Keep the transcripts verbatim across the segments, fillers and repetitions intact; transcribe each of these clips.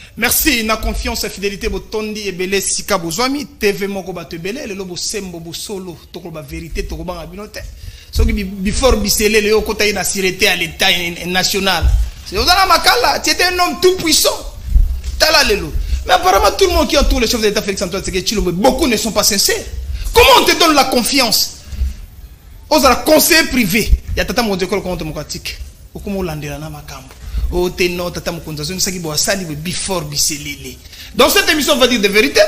Merci, na confiance et fidélité, botondi et belé sika bozwami, T V moko bato belé, le lobo sembo bo solo, toko ba vérité, toko ba abinote. So qui before bisele le kota ina sûreté à l'état national. C'est Ozana Makala, tu étais un homme tout puissant. Tala lelo. Mais apparemment tout le monde qui entoure le chef d'État Félix Antoine Tshisekedi Tshilombo, beaucoup ne sont pas sincères. Comment on te donne la confiance? Ozala conseiller privé, ya tata mo école démocratique. Okumo landela na makambo. Dans cette émission, on va dire des vérités.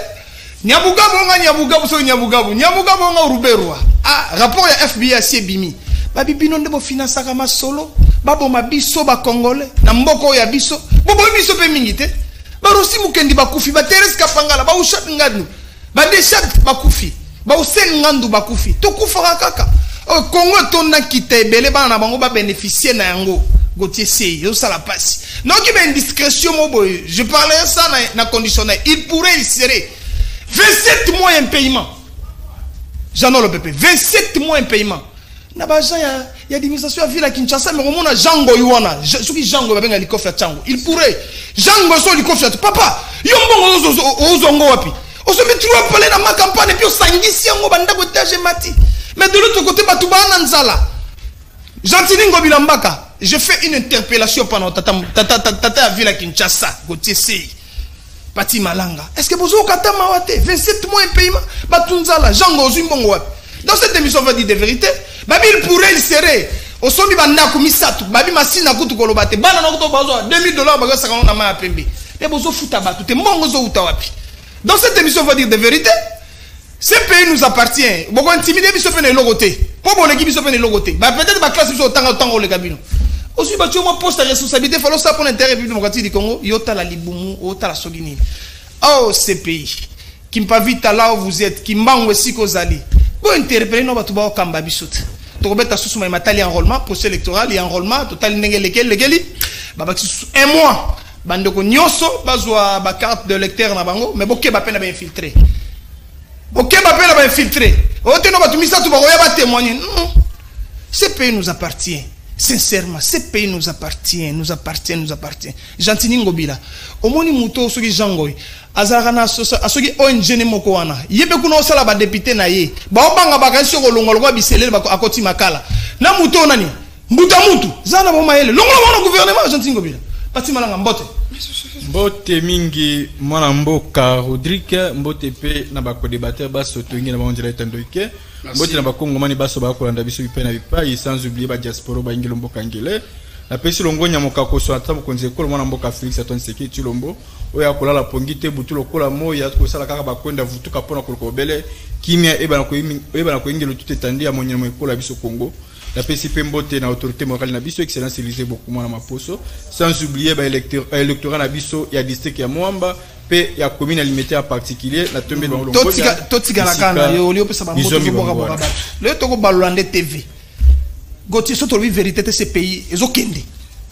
Ah, rapport à F B I à Siebimi. Babi bino ndebo finance kama solo. Babo mabiso ba Congolais. Na mboko ya biso. Bobo biso pe mingite. Ba rosi mukendi bakufi. Ba Thérèse Kapangala. Ba ushat ngadu. Ba deshat bakufi. Ba usel ngandu bakufi. Tokufa kaka. Oh, Congo tonna kite bele ba na bango ba bénéficier na yango. Gauthier Sey, ça la passe. Non, il y a une discrétion, je parlais ça dans la conditionnelle. Il pourrait, il serait vingt-sept mois un paiement. J'en ai le P P. vingt-sept mois un paiement. Il y a des administrations à ville à Kinshasa, mais au moins, Django Yuana. Ceux qui Django, il pourrait. Django, il pourrait. Papa, il y a un bon Ozongo Wapi. On se met trop à parler dans ma campagne et puis on s'enguisse en Banda Gotage et Mati. Mais de l'autre côté, Batouba Nanzala. Jantiningo Bilambaka. Je fais une interpellation pendant tata tata tata ville à Kinshasa, Gauthier Sey, Pati Malanga. Est-ce que vous avez mawate vingt-sept mois un paiement? Batunzala, Jean Gozumbongo. Dans cette émission, on va dire des vérités. Babi il pourrait, il serait. Au sommet, bana kumisatu. Babi masina kutu kolobate. Bana nakuto bazo deux mille dollars baga sakano na ma pembe. Les bozo futaba tout. Mongo zo utawapi. Dans cette émission, on va dire des vérités. Ce pays nous appartient. Beaucoup intimidé, biso pene logoté. Pour bon l'équipe, biso pene logoté. Bah peut-être ma classe biso autant autant le gabino. Aussi, bah tu as poste à responsabilité. Il faut ça pour l'intérêt démocratique du Congo. Yota la libumu, yota la sogini. Oh ce pays qui me pas vite là où vous êtes, qui m'en aussi kozali. Bon interpeller nos batuba au kamba bisot. Tobeta sous ma matali enrôlement, procès électoral et enrôlement total nengel lequel lequel. Bah un mois. Bandoko nyonso bazwa ba carte de lecteur na bango, mais boké ba peine ba infiltré. Ok, ma peine va infiltrer. Ce pays nous appartient. Sincèrement, ce pays nous appartient, nous appartient, nous appartient. Jantini Ngobila. Au moni muto soki jangoi. Azarana asoki O N G ne moko wana. Yebe kuno sala ba député na ye. Ba obanga ba kansi ko longolo kwa biselele ba akoti makala. Na muto nani? Mbuta mutu. Zana ba mayele. Longolo wana gouvernement Jantini Ngobila. Pati malanga mbote. Mbote mingi mwana mboka Rodrigue mbote pe na bako débatteur baso toingi na banjela etandoike mbote na bakongo mani baso bakolanda biso bipe na bipai sans oublier ba diaspora ba ngelo mboka ngele na pesi longonya moka so ata mokonze ekolo mwana mboka Félix Antoine Tshisekedi Tshilombo oya kolala pongite butu lokola moya ko sala kaka bakwenda vutuka pona koloko bele kimia eba na ko eba na ko ngelo tout etandi ya monyama ekolo biso Congo. La P C P mbote na autorité morale na biso excellence Élysée beaucoup moins na maposo sans oublier ba électeur électorat na biso ya district ya Mwamba pe ya commune alimentaire en particulier la tombe dans le totika totika la kana yo oli opesa ba mbote boka boka ba le toko balolande T V Gauthier soto lui vérité de ce pays ezokende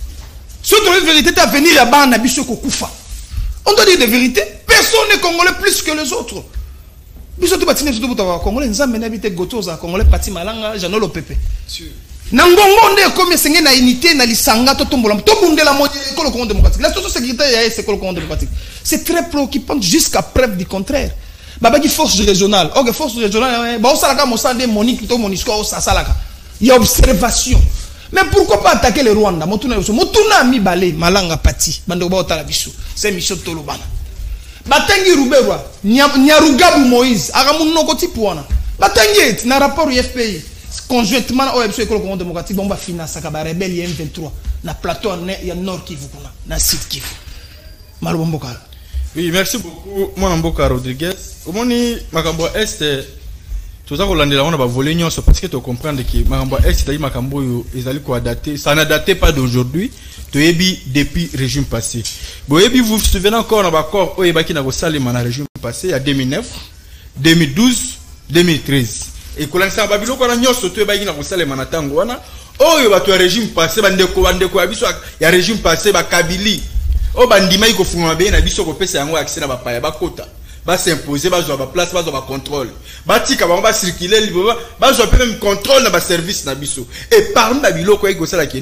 soto lui vérité à venir ya ba na biso ko kufa on doit dire des vérités personne n'est congolais plus que les autres biso to batine to to congolais nzambe na bité Gauthier za congolais Pati Malanga Janolo Pepe Nangongo nde comme sengé na unité na lisanga to tombola to bundela mo école Congo démocratique la situation sécuritaire ya école Congo démocratique c'est très préoccupant jusqu'à preuve du contraire baba qui force régionale ok force régionale ba osala ka mosande monique to monisco osala ka il y a observation mais pourquoi pas attaquer le Rwanda motuna yoso motuna mi balé malanga Pati bando ba otala biso c'est mission tolobana batangi ruberwa nyarugabu Moïse aramuno ko tipwana batangi na rapport U F P I conjointement au école Congo démocratique bomba finance ka ba rebelle M vingt-trois na plateau ya nord Kivu kuna na sud Kivu Malo Mboka. Oui, merci beaucoup moi Mboka Rodriguez. Omoni makambo est tout ça kolandela on va voler nyonso parce que tu comprends que makambo est c'est makambo yo ezali ko dater ça n'a daté pas d'aujourd'hui to yebi depuis régime passé. Bo yebi vous vous souvenez encore na bakor o yebaki na ko salima na régime passé il y a deux mille neuf deux mille douze deux mille treize et kolanisa babilo ko na nyonso to yebaki na ko salima na tango wana o yo bato ya régime passé bandeko bandeko ya biso ya régime passé ba Kabili o bandima iko fuma be na biso ko pesa yango accès na ba paya ba kota ba s'imposer ba zo ba place ba zo ba contrôle ba tika ba ba circuler libre ba zo même contrôle na ba service na biso et parmi ba biloko iko sala ki non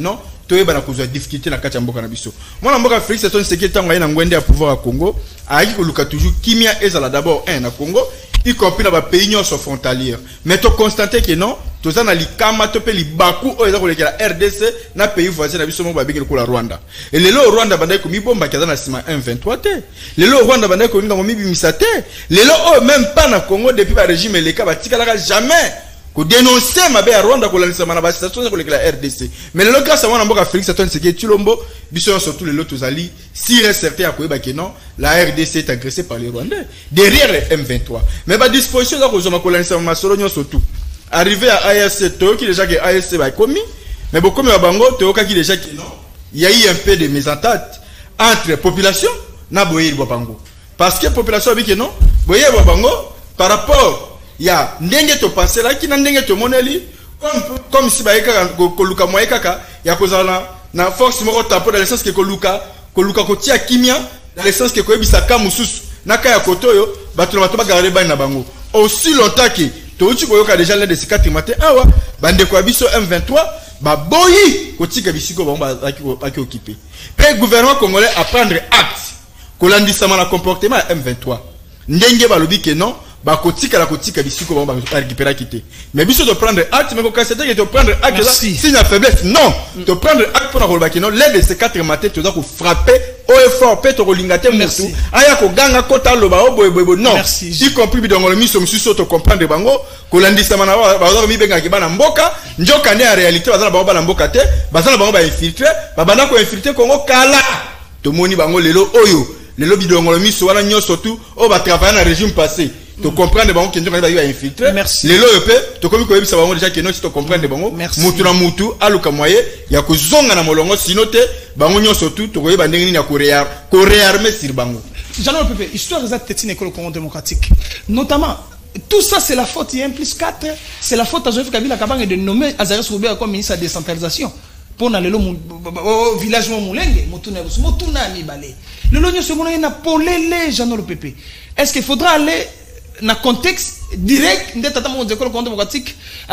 toyeba na kozwa difficulté na kati ya mboka na biso mwana mboka Félix Antoine Tshisekedi tango aye na ngwende ya pouvoir à Congo aaki koluka toujours kimia ezala d'abord un na Congo y compris dans les pays nyonso frontaliers mais to constater que non toza na likama to pe libaku o eza kolekela R D C na pays voisin na biso mo babengeli ko la Rwanda et lelo Rwanda bandai ko mibomba kaza na sima M vingt-trois te lelo Rwanda bandai ko ninga mo mibimisa te lelo o même pas na Congo depuis ba régime leka batikala jamais ko dénoncer mabe ya Rwanda ko lanisa mana ba station ko lekela R D C mais lelo grâce à mwana mboka Félix Antoine Tshisekedi Tshilombo biso surtout lelo tozali si certain à koyeba que non la R D C est agressée par les Rwandais derrière les M vingt-trois mais ba disposition za ko zoma ko lanisa masolo nyonso tout arrivé à A S C to qui déjà que A S C va commis mais beaucoup mais bango to ka qui déjà que non il y a eu un peu de mésentente entre population na boyir bango parce que population bi que non boyir bango par rapport il y a ndenge to penser là qui na ndenge to moneli comme comme si ba eka ko luka mo eka ya kozala na force moko tapo dans le sens que ko luka ko luka ko tia kimia dans le sens que ko ebisa ka mususu na ka ya kotoyo bato bato ba garder ba na bango aussi longtemps que to uchi ko yoka déjà l'un de ces quatre matin awa bande ko biso M vingt-trois ba boyi ko tika bisiko ba ba ki occupé et le gouvernement congolais à prendre acte ko landisa na comportement M vingt-trois ndenge ba lobi que non ba kotika la kotika bisiko ba ba récupérer quitter mais biso de prendre acte mais ko constater que de prendre acte là signe la faiblesse non de prendre acte pour na ko ba que non l'un de ces quatre matin tu dois ko frapper au effort peut to lingate mutu aya ko ganga kota loba o boy boy non y compris bidongo le miso mususu to comprendre bango ko landisa mana ba ba mi benga ki bana mboka njoka ne en réalité bazala ba ba mboka te bazala bango ba infiltrer ba bana ko infiltrer Congo kala to moni bango lelo oyo lelo bidongo le miso wana nyoso tout o ba travailler na régime passé to comprendre bango que njoka ba infiltrer lelo yope to komi ko yebisa bango déjà que non si to comprendre bango mutu na mutu aluka moye ya ko zonga na molongo sinote bango nyoso tout to koyeba ndenge ni ya ko réarmer ko réarmer sur bango Jean-Noël Pépé histoire exacte une école Congo démocratique notamment tout ça c'est la faute il y a un plus quatre c'est la faute à Joseph Kabila Kabanga de nommer Azarias Roubert comme ministre de la décentralisation pour na lelo au village mo mulenge motuna motuna mi balé le lonyo se mona na polele Jean-Noël Pépé est-ce qu'il faudra aller dans le contexte direct de l'école démocratique,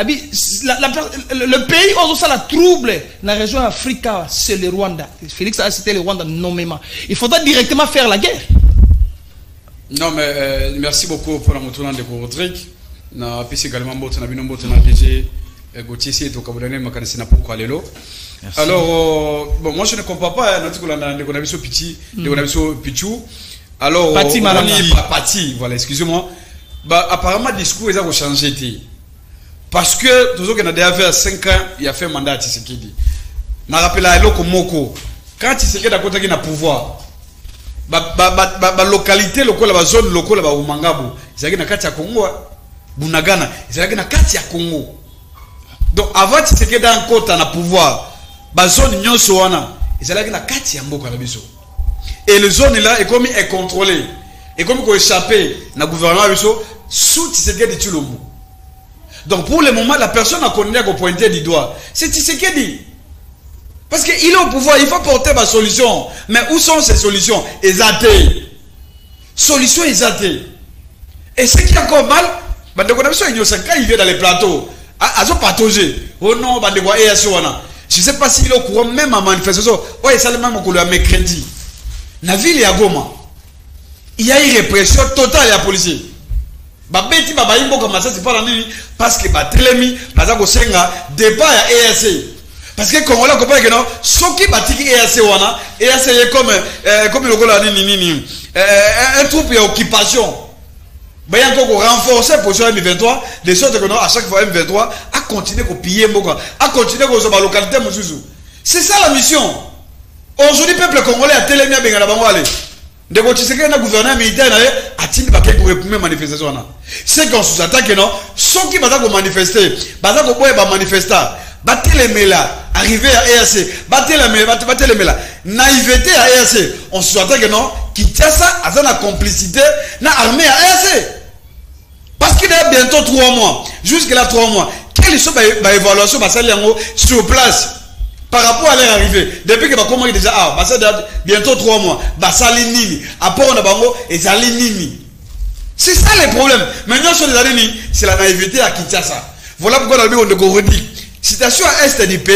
le pays où ça la trouble dans la région Afrique, c'est le Rwanda. Félix a cité le Rwanda nommément. Il faudra directement faire la guerre. Non, mais euh, merci beaucoup pour la motour de Rodrigue. Na pisi également bote na binombo na D G Gauthier c'est au Cameroun makanisi na pourquoi lelo. Alors euh, bon moi je ne comprends pas notre kolanda de konabiso petit de konabiso pichu. Alors Pati Pati voilà excusez-moi. Bah, apparemment, le discours a changé. Parce que, toujours qu'il y a déjà cinq ans, il a fait un mandat à Tshisekedi. Je rappelle à l'eau Moko. Quand Tshisekedi a côté un pouvoir, la localité, la zone locale, la Umangabo, il y a un Congo, Bunagana, il y a un Congo. Donc, avant Tshisekedi a un côté un pouvoir, la zone Nyonsoana, il y a un Katia Mboka. Et la zone là est comme est contrôlée. Et comme qu'on échappé dans le gouvernement sous Tshisekedi Tshilombo. Donc pour le moment, la personne a connu à pointer du doigt. C'est Tshisekedi. Parce qu'il est au pouvoir, il faut porter ma solution. Mais où sont ces solutions? Exatées. Solutions exatées. Et ce qui est encore mal, quand il vient dans les plateaux, ils ont partagé. Oh non, je ne sais pas s'il est au courant même à manifestation. Oh, il s'est même au courant mercredi. Dans la ville de Goma. Il y a une répression totale à la police. Babeti baba imbo comme ça c'est pas la nuit parce que batelemi baza ko senga départ à E A C parce que Congolais comprend que non soki batiki E A C wana E A C est comme euh, comme le gola nini nini euh, un troupe d'occupation ba encore renforcer position M vingt-trois de sorte que non à chaque fois M vingt-trois a continuer ko piller mboka a continuer ko zo ba localité mususu c'est ça la mission aujourd'hui peuple congolais a telemi benga na bango aller de Tshisekedi na gouvernement militaire na atindi ba pour réprimer manifestation na c'est qu'on sous attaque non ceux qui baza ko manifester baza ko boye ba manifesta ba telemela arrivé à E A C ba telemela ba telemela naïveté à E A C on sous attaque non Kinshasa a une complicité na armée à E A C parce qu'il y a bientôt trois mois jusqu'à là trois mois quelle soit ba évaluation ba sali yango sur place par rapport à leur arrivée, depuis que comment déjà ah, bah ça bientôt trois mois, bah ça l'inini, après on a bango et ça l'inini. C'est ça le problème. Maintenant sur les années, c'est la naïveté à Kinshasa. Voilà pourquoi on a dit on redit. Situation à est du pays,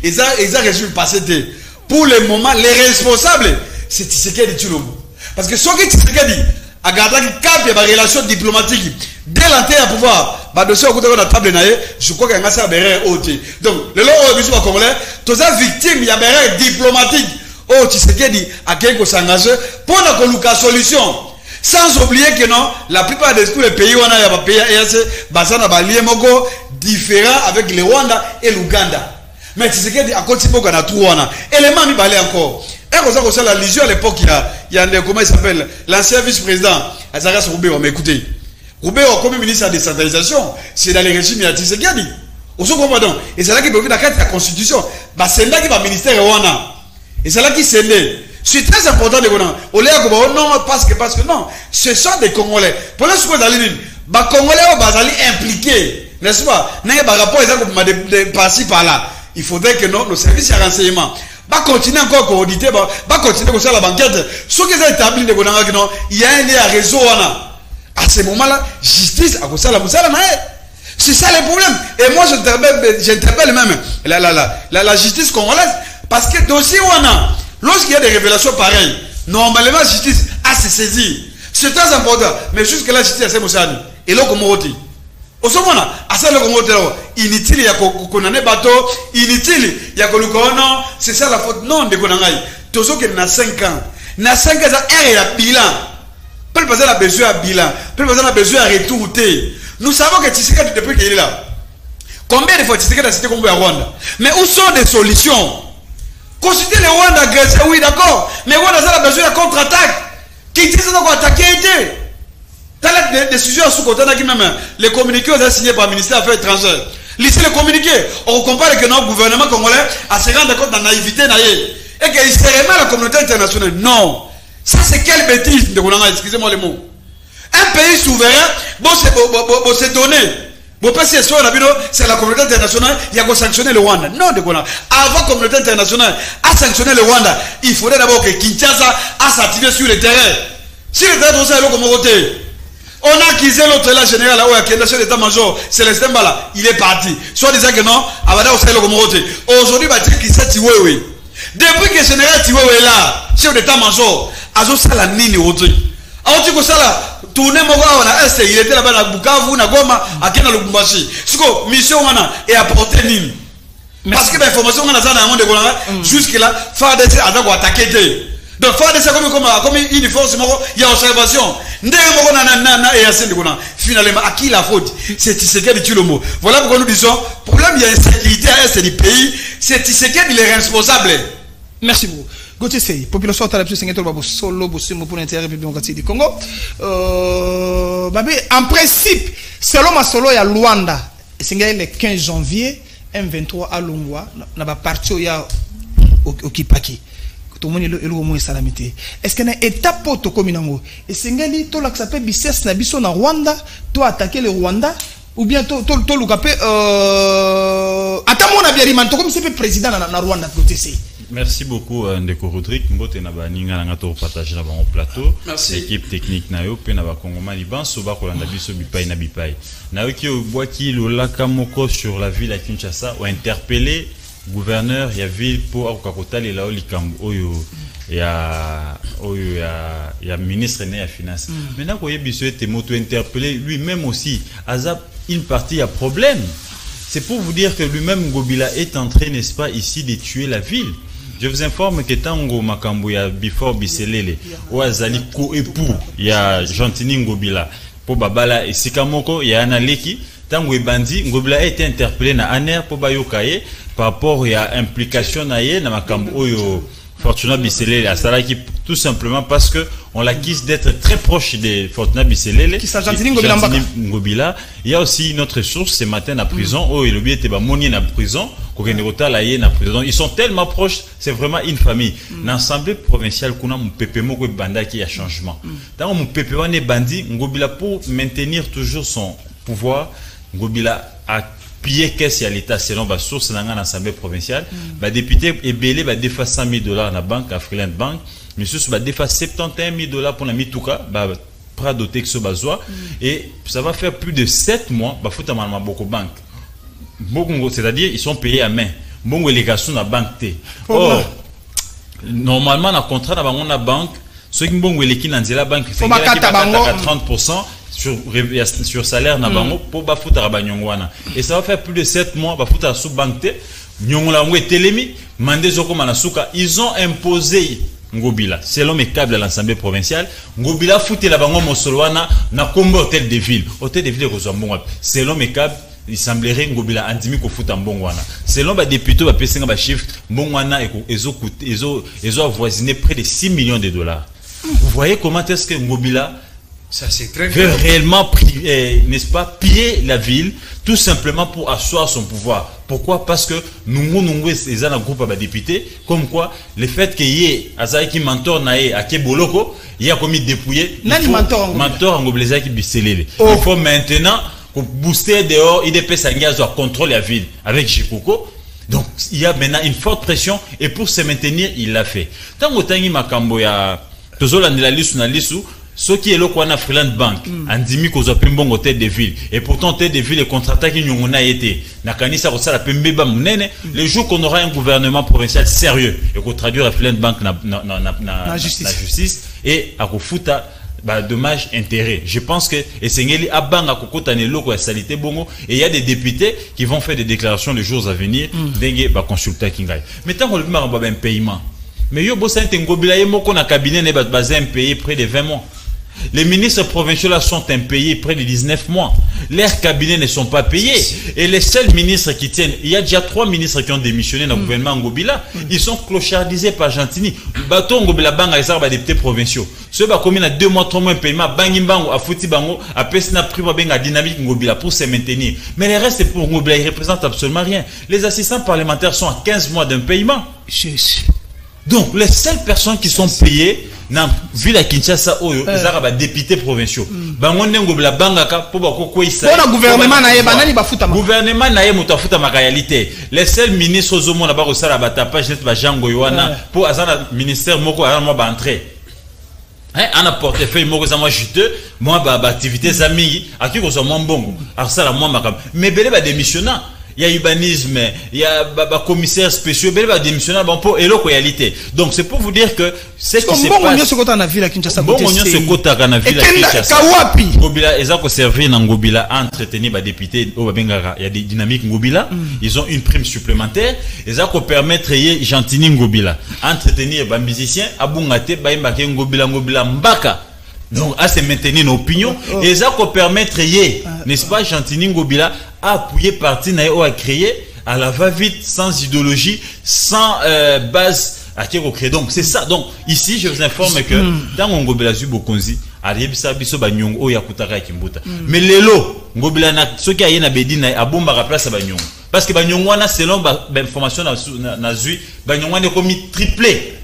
ils ont ils ont régime passé. Pour le moment, les responsables, c'est Tshisekedi Tshilombo. Parce que ce que Tshisekedi a gardé le cap, il y a des relations diplomatiques. Dès l'entrée à pouvoir, bah dossier au côté de la table naïe, je crois qu'il y a un berre haute. Donc, le long où ils sont congolais, tous les victimes, il y a des berre diplomatique. Oh, Tshisekedi a quelqu'un s'engager pour la solution. Sans oublier que non, la plupart de tous les pays où on a des pays E A C, basana balié moko différent avec le Rwanda et l'Ouganda. Mais Tshisekedi a continué à na tout wana. Élément mi balé encore. Et comme ça comme ça la légion à l'époque il y a il y a comment il s'appelle l'ancien vice-président Azaras Roubéo. Mais écoutez, Roubéo comme ministre de la décentralisation, c'est dans les régimes il y a Tshisekedi. On se comprend donc. Et c'est là qu'il peut venir dans la constitution. Bah c'est là qui va ministère Rwanda. Et c'est là qui s'est né. C'est très important de voir. On les a non parce que parce que non, ce sont des Congolais. Pour l'instant, vous allez dire, bah Congolais vous allez impliquer, n'est-ce pas? N'ayez pas rapport exactement de passer par là. Il faudrait que non, nos services de renseignement, bah continuer encore à auditer, bah bah continuer comme ça la banquette. Ceux qui ont établi de Bonanga que non, il y a un lien à réseau à ce moment-là, justice à cause de la moussala naïe. C'est ça le problème. Et moi j'interpelle même la la la la la justice congolaise parce que dossier on a. Lorsqu'il y a des révélations pareilles, normalement la justice a se saisir. C'est très important. Mais jusque là, la justice a se saisir. Et là, comment on dit? Au second, à ça, comment on dit? Inutile, il y a qu'on a un bateau. Inutile, il y a qu'on a non. C'est ça la faute. Non, de qu'on a un. Tout ce qui est cinq ans. Dans cinq ans, ça a un bilan. Peu de personnes ont besoin d'un bilan. Peu de personnes ont besoin d'un retour. Nous savons que Tshisekedi, depuis qu'il est là, combien de fois Tshisekedi a cité comme à Rwanda? Mais où sont des solutions? Consulter le Rwanda agressé, oui d'accord, mais Rwanda a besoin de contre-attaque. Qui dit ça doit attaquer? Dans la décision sous côté qui même les communiqués ont signé par le ministère des Affaires étrangères. Lisez les communiqués. On compare que notre gouvernement congolais a se rendre compte de la naïveté et qu'il se remet à la communauté internationale. Non. Ça c'est quelle bêtise de Rwanda, excusez-moi les mots. Un pays souverain, bon c'est donné. C'est la communauté internationale qui a sanctionné le Rwanda. Non, de quoi. Avant la communauté internationale a sanctionné le Rwanda, il faudrait d'abord que Kinshasa a s'activé sur le terrain. Si le terrain est comme côté, on a accusé l'autre là général là où il y a chef d'état-major, Célestin Bala, il est parti. Soit disant que non, Abada aussi comme côté. Aujourd'hui, bah dire qu'il s'est tué, oui. Depuis que le général Tiwewe est là, chef d'état-major, Azo Sala Nini aujourd'hui. Alors tu vois ça là, tourner mon gars on a est, il était là-bas à Bukavu, na Goma, à Kena Lubumbashi. Siko mission on a et apporter nini. Parce que l'information on a ça dans le monde de Golanga, jusque là, faire des attaques ou attaquer. Donc faire des comme comme comme une force il y a observation. Ndé mon na na na et assez de Golanga. Finalement à qui la faute? C'est Tshisekedi Tshilombo. Voilà pourquoi nous disons problème il y a insécurité à l'est du pays, c'est Tshisekedi les responsables. Merci beaucoup. Gauthier Sey, population de la République solo pour l'intérêt démocratique du Congo. Euh, en principe, selon ma solo, il y a Luanda. C'est le quinze janvier, M vingt-trois à Longwa, na ba parti ya Okipaki. Tout le monde est le moins salamité. Est-ce qu'il y a une étape pour tout comme nango? Et c'est ngali to la s'appelle bises na biso na Rwanda, to attaquer le Rwanda ou bien to to to l'ukapé euh attends mon abiariman to comme c'est président na Rwanda Gauthier Sey. Merci beaucoup Ndeko Rodrigue Mbote na ba ninga na ngato partager na ba plateau. Merci. Équipe technique na yo pe na ba Kongomani banso ba kolanda biso bipai na bipai. Na yo ki obwaki lolaka moko sur la ville à Kinshasa ou interpellé gouverneur ya ville pour akokota le lao likambo oyo ya oyo ya ya ministre né ya finance. Maintenant ko yebiso ete moto interpellé lui-même aussi azap une partie à problème. C'est pour vous dire que lui-même Ngobila est en train, n'est-ce pas, ici de tuer la ville. Je vous informe que Tango Makambo ya Before Biselele, ou Azali ko époux, il y a Gentini Ngobila, pour Babala et Sikamoko, il y a Analeki, Tango Ebandi, Ngobila a été interpellé na Aner pour Bayokaye par rapport à implication naie na Makambo Oyo Fortuna Biselele à Salaki, tout simplement parce que on l'accuse d'être très proche de Fortuna Biselele. Qui s'agit Ngobila. Il y a aussi une autre source ce matin à prison. Oh, il était monié na prison. Ils sont tellement proches, c'est vraiment une famille. Dans l'Assemblée provinciale, qu'on a mon pépé moko banda qui a changement. Dans mon pépé on est bandit, Ngobila pour maintenir toujours son pouvoir, Ngobila a plié qu'est-ce à l'État selon la source dans l'Assemblée provinciale. Le député est belé, va défaire cent mille dollars dans la banque, à Freeland Bank. Monsieur va défaire soixante-onze mille dollars pour la Mitouka, bah Prado Texo Bazoa, et ça va faire plus de sept mois, bah faut à beaucoup banque. C'est-à-dire ils sont payés à main. mbongo eleka na banque te. Or normalement na contrat na bango na banque ceux qui mbongo eleki na nzela banque c'est trente pour cent sur sur salaire na bango pour ba futa ba nyongwana et ça va faire plus de sept mois ba futa sous banque te nyongola ngo etelemi mande zoko manasuka ils ont imposé Ngobila selon mes câbles à l'Assemblée provinciale Ngobila futé la bango mosolwana na kombo hôtel de ville hôtel de ville ko zambongo selon mes câbles il semblerait Ngobila andimi ko futa mbongwana selon ba député ba pesenga ba chiffre mbongwana ezo coûter ezo ezo avoisiné près de six millions de dollars. Vous voyez comment est-ce que Ngobila ça c'est très veut réellement eh, n'est-ce pas piller la ville tout simplement pour asseoir son pouvoir. Pourquoi? Parce que nous nous les un groupe de députés comme quoi le fait qu'il y ait Azaï qui mentor naé à Keboloko il y a commis dépouiller nani mentor mentor Ngobila qui biselele il faut maintenant booster dehors I D P Sangiazo à contrôler la ville avec Jikoko. Donc il y a maintenant une forte pression et pour se maintenir il l'a fait. Tant que tangi makambo ya tozola ndela lisu na lisu ce qui est là quoi na Freeland Bank andimi ko zo pimbongo hôtel de ville et pourtant hôtel de ville et contrat qui nyongona été na kanisa ko sala pembeba munene le jour qu'on aura un gouvernement provincial sérieux et qu'on traduire Freeland Bank na na na na, na justice. Na justice et à kofuta bah dommage intérêt. Je pense que Esengeli abanga kokota ne loko ya salité bongo et il y a des députés qui vont faire des déclarations les jours à venir dengue ba consulter kingai. Mais tant qu'on le ba ben paiement. Mais yo bossa Ngobila ye moko na cabinet ne ba basé un pays près de vingt mois. Les ministres provinciaux là sont impayés près de dix-neuf mois. Leurs cabinets ne sont pas payés. Et les seuls ministres qui tiennent, il y a déjà trois ministres qui ont démissionné dans le gouvernement Ngobila. Ils sont clochardisés par Gentini. Bateau Ngobila Banga, ils sont des députés provinciaux. Ceux qui ont deux mois, trois mois de paiement, Bangimbango, a fouti Bango, a Pesna Prima Benga dynamique Ngobila pour se maintenir. Mais le reste, pour Ngobila, ils ne représentent absolument rien. Les assistants parlementaires sont à quinze mois d'un paiement. Donc, les seules personnes qui sont payées dans la ville de Kinshasa, ils sont des députés provinciaux. Bango Ngobila Bangaka, pour beaucoup ça. Pour le gouvernement, le gouvernement n'a pas ma réalité. Les seuls ministres au monde là-bas au Salabata, pas juste Jango Yoana, pour Azana ministère Moko à moi entrer. Hein, on a portefeuille moi moi juteux, moi bah activités amis, à qui qu'on soit moins bon, à ça la moi ma mais belé ba démissionnant. Il y a urbanisme, il y a bah, commissaire spéciaux, belé ba démissionnant bon pour et réalité. Donc c'est pour vous dire que c'est ce qui se passe. Bon on se côté na ville à Kinshasa. Bon on se côté na ville à Kinshasa. Ngobila ils ont servi na Ngobila entretenir ba député au Bengara. Il y a des dynamiques Ngobila, ils ont une prime supplémentaire, ils ont permettre y Gentini Ngobila entretenir ba musicien abungate ba imbake Ngobila Ngobila Mbaka. Donc à se maintenir nos opinions et ça qu'on permettre n'est-ce pas Gentini Ngobila à appuyer parti na a créé à la va-vite sans idéologie sans euh, base à qui recréer. Donc c'est ça. Donc ici je vous informe que dans Ngobila zu bokonzi aliyebisa biso banyongo o yakutaka kimbuta mais lelo Ngobila na soki ayena bedina abomba ka place banyongo parce que banyongo wana selon ba information na na zui banyongo ne komi triplé.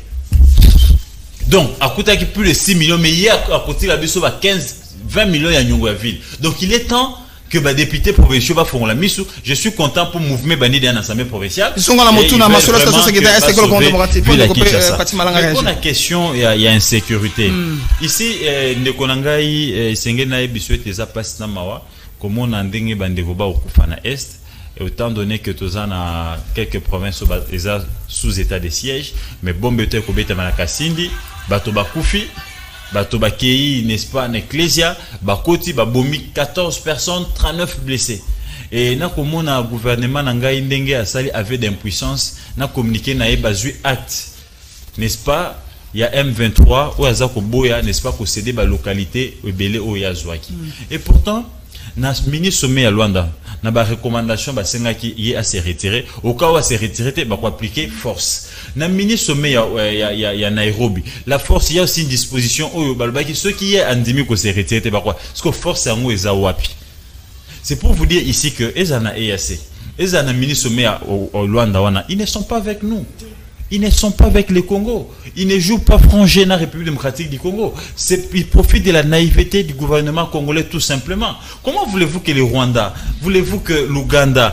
Donc, à côté de plus de six millions, mais hier, à côté de la biso, quinze, vingt millions à Nyongo ville. Donc, il est temps que les députés provinciaux font la mise. Je suis content pour le mouvement Bani dans l'Assemblée provinciale. Ils sont dans la moto, dans la station secrétaire, est-ce que le commémoratif pour la question, il y a insécurité. Ici, Ndekonangai, Sengenai, Bissuet, les Apas Namawa, comme on a ndenge Bandevoba au Koufana Est. Et autant donné que tous en a quelques provinces sous état de siège, mais bon, beto kobeta manakasindi, bato bakufi, bato bakei, n'est-ce pas, en ecclésia, bakoti, babomi, quatorze personnes, trente-neuf blessés. Et na comme na gouvernement nangai ndenge asali avait d'impuissance, na communiqué na bazui acte, n'est-ce pas? Il y a M vingt-trois, ou azako boya, n'est-ce pas, concédé ba localité, ebele o yazwaki. Et pourtant, na ministre sommet à Luanda, na ba recommandation ba senga qui y a se retirer, au cas où à se retirer, ba ko appliquer force. Na ministre sommet ya ya ya Nairobi, la force il y a aussi une disposition au balbaki ceux qui est andimi ko se retirer ba quoi, parce que force yango eza wapi. C'est pour vous dire ici que ezana E A C, ezana ministre sommet au Luanda wana, ils ne sont pas avec nous. Ils ne sont pas avec le Congo. Ils ne jouent pas frangé dans la République démocratique du Congo. Ils profitent de la naïveté du gouvernement congolais tout simplement. Comment voulez-vous que le Rwanda, voulez-vous que l'Ouganda,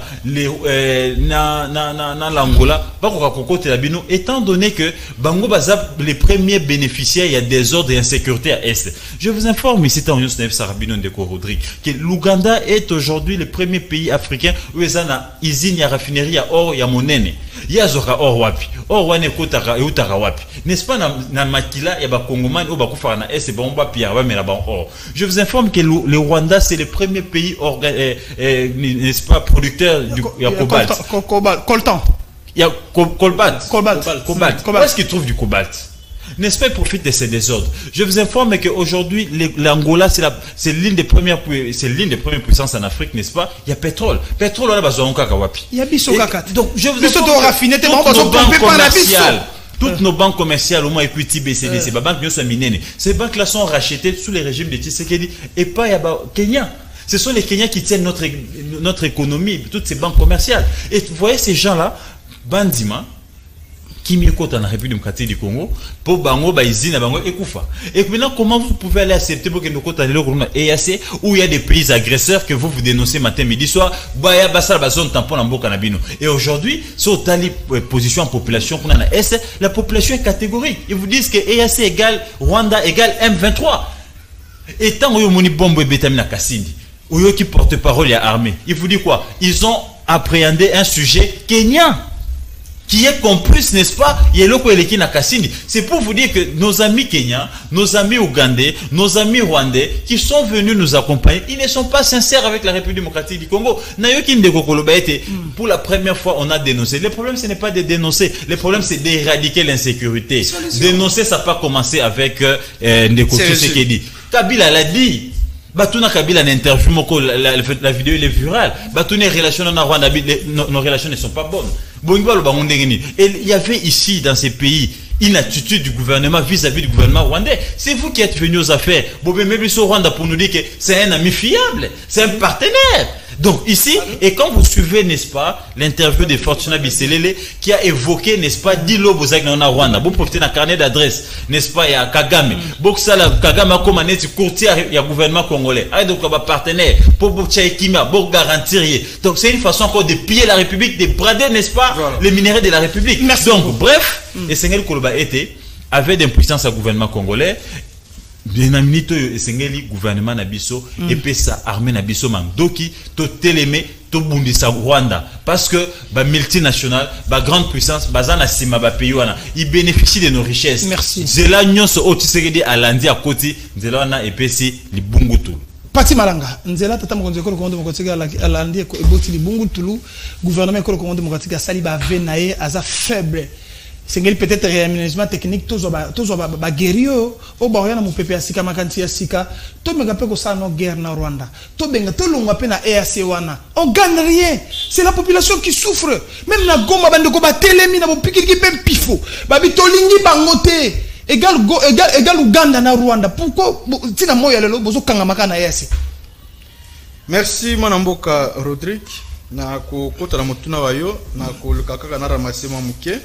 l'Angola, étant donné que Bango Bazab, les premiers bénéficiaires, il y a des ordres et insécurité à Est. Je vous informe ici, dans Youssef Sarabino Ndeko Rodrigue, que l'Ouganda est aujourd'hui le premier pays africain où il y a une usine, il y a une raffinerie, il y a or, il y a monnaie. yazoka or wapi or wane kotaka eutaka wapi n'est-ce pas na, na makila ya ba Congomani ou ba kufara na est ba mba pia ba mera ba or. Je vous informe que le, le Rwanda c'est le premier pays orga, eh, eh, n'est-ce pas producteur du ya cobalt. Cobalt, coltan. Il y a cobalt. Cobalt. Cobalt. Où est-ce qu'ils trouvent du cobalt? N'est-ce pas, ils profitent de ces désordres. Je vous informe qu'aujourd'hui, l'Angola, c'est l'une des premières, c'est l'une des premières puissances en Afrique, n'est-ce pas? Il y a pétrole. Pétrole, on a besoin de wapi. Il y a biso kakat. Donc, je vous informe que toutes nos banques commerciales, toutes nos banques commerciales, au moins Equity, B C D, ces banques qui sont minées. Ces banques-là sont rachetées sous les régimes de Tshisekedi et pas au Kenya. Ce sont les Kenyans qui tiennent notre, notre économie, toutes ces banques commerciales. Et vous voyez ces gens-là, Bandima, qui m'y côte en République démocratique du Congo, pour Bango, Baïzine, Bango et Koufa. Et maintenant, comment vous pouvez aller accepter pour que nous côtes à l'E A C, où il y a des pays agresseurs que vous vous dénoncez matin, midi, soir, Baya, Bassal, Bazon, tampon, Lambo, Canabino. Et aujourd'hui, sur tali position en population qu'on a à l'Est, la population est catégorique. Ils vous disent que E A C égale Rwanda égale M vingt-trois. Et tant que vous avez bombe et bétamine à Kassindi, ou qui porte-parole à armée, il vous dit quoi? Ils ont appréhendé un sujet kenyan. Qui est complice, n'est-ce pas? C'est pour vous dire que nos amis kenyans, nos amis ougandais, nos amis rwandais, qui sont venus nous accompagner, ils ne sont pas sincères avec la République démocratique du Congo. Pour la première fois, on a dénoncé. Le problème, ce n'est pas de dénoncer. Le problème, c'est d'éradiquer l'insécurité. Dénoncer, ça n'a pas commencé avec euh, Ndeko Tshisekedi. Kabila l'a dit. Batuna Kabila en interview, la, la, la vidéo elle est virale. Batuna relations nos, nos relations ne sont pas bonnes. Et il y avait ici dans ces pays une attitude du gouvernement vis-à-vis du gouvernement rwandais. C'est vous qui êtes venus aux affaires. Bobé Mebiso Rwanda pour nous dire que c'est un ami fiable, c'est un partenaire. Donc ici, et quand vous suivez, n'est-ce pas, l'interview de Fortuna Biselele qui a évoqué, n'est-ce pas, Dilo Bozak na Rwanda, vous profitez d'un carnet d'adresse, n'est-ce pas, il y a Kagame, Boksala Kagame a comme un courtier, il y a gouvernement congolais, il y a un partenaire, pour Bokchaïkima, pour garantir. Donc c'est une façon encore de piller la République, de brader, n'est-ce pas, voilà, les minéraux de la République. Merci. Donc beaucoup. Bref, mm. et Sengel Koloba était, avait d'impuissance au gouvernement congolais. Benamito esengeli gouvernement nabiso mm. et pesa armée nabiso mandoki to télémé to bundisa Rwanda parce que ba multinationale ba grande puissance bazana sima ba pays wana ils bénéficient de nos richesses. Merci. Zela nyonso otisegedi alandi à côté zela wana epesi libungutu Pati Malanga nzela tata mokonzi ko kondo mokotika alandi ko eboti libungutulu gouvernement ko kondo mokotika sali ba venaye aza faible. C'est peut-être réaménagement technique, tous les guerriers, au Boriana, mon pépé, Sika, Makanti, Sika, tout le monde a ça non guerre na Rwanda. Tout le monde a na E A C wana. On gagne rien. C'est la population qui souffre. Même na Goma, bande ko ba telemi na bo pikiri ki pem pifo. Babi tolingi bangote. Égal égal égal Uganda na Rwanda. Pourquoi tina moya lelo bozo kanga maka na E A C? Merci Manamboka Rodrigue. Na ko kota na mutuna wayo na ko lukaka na ramasema muke.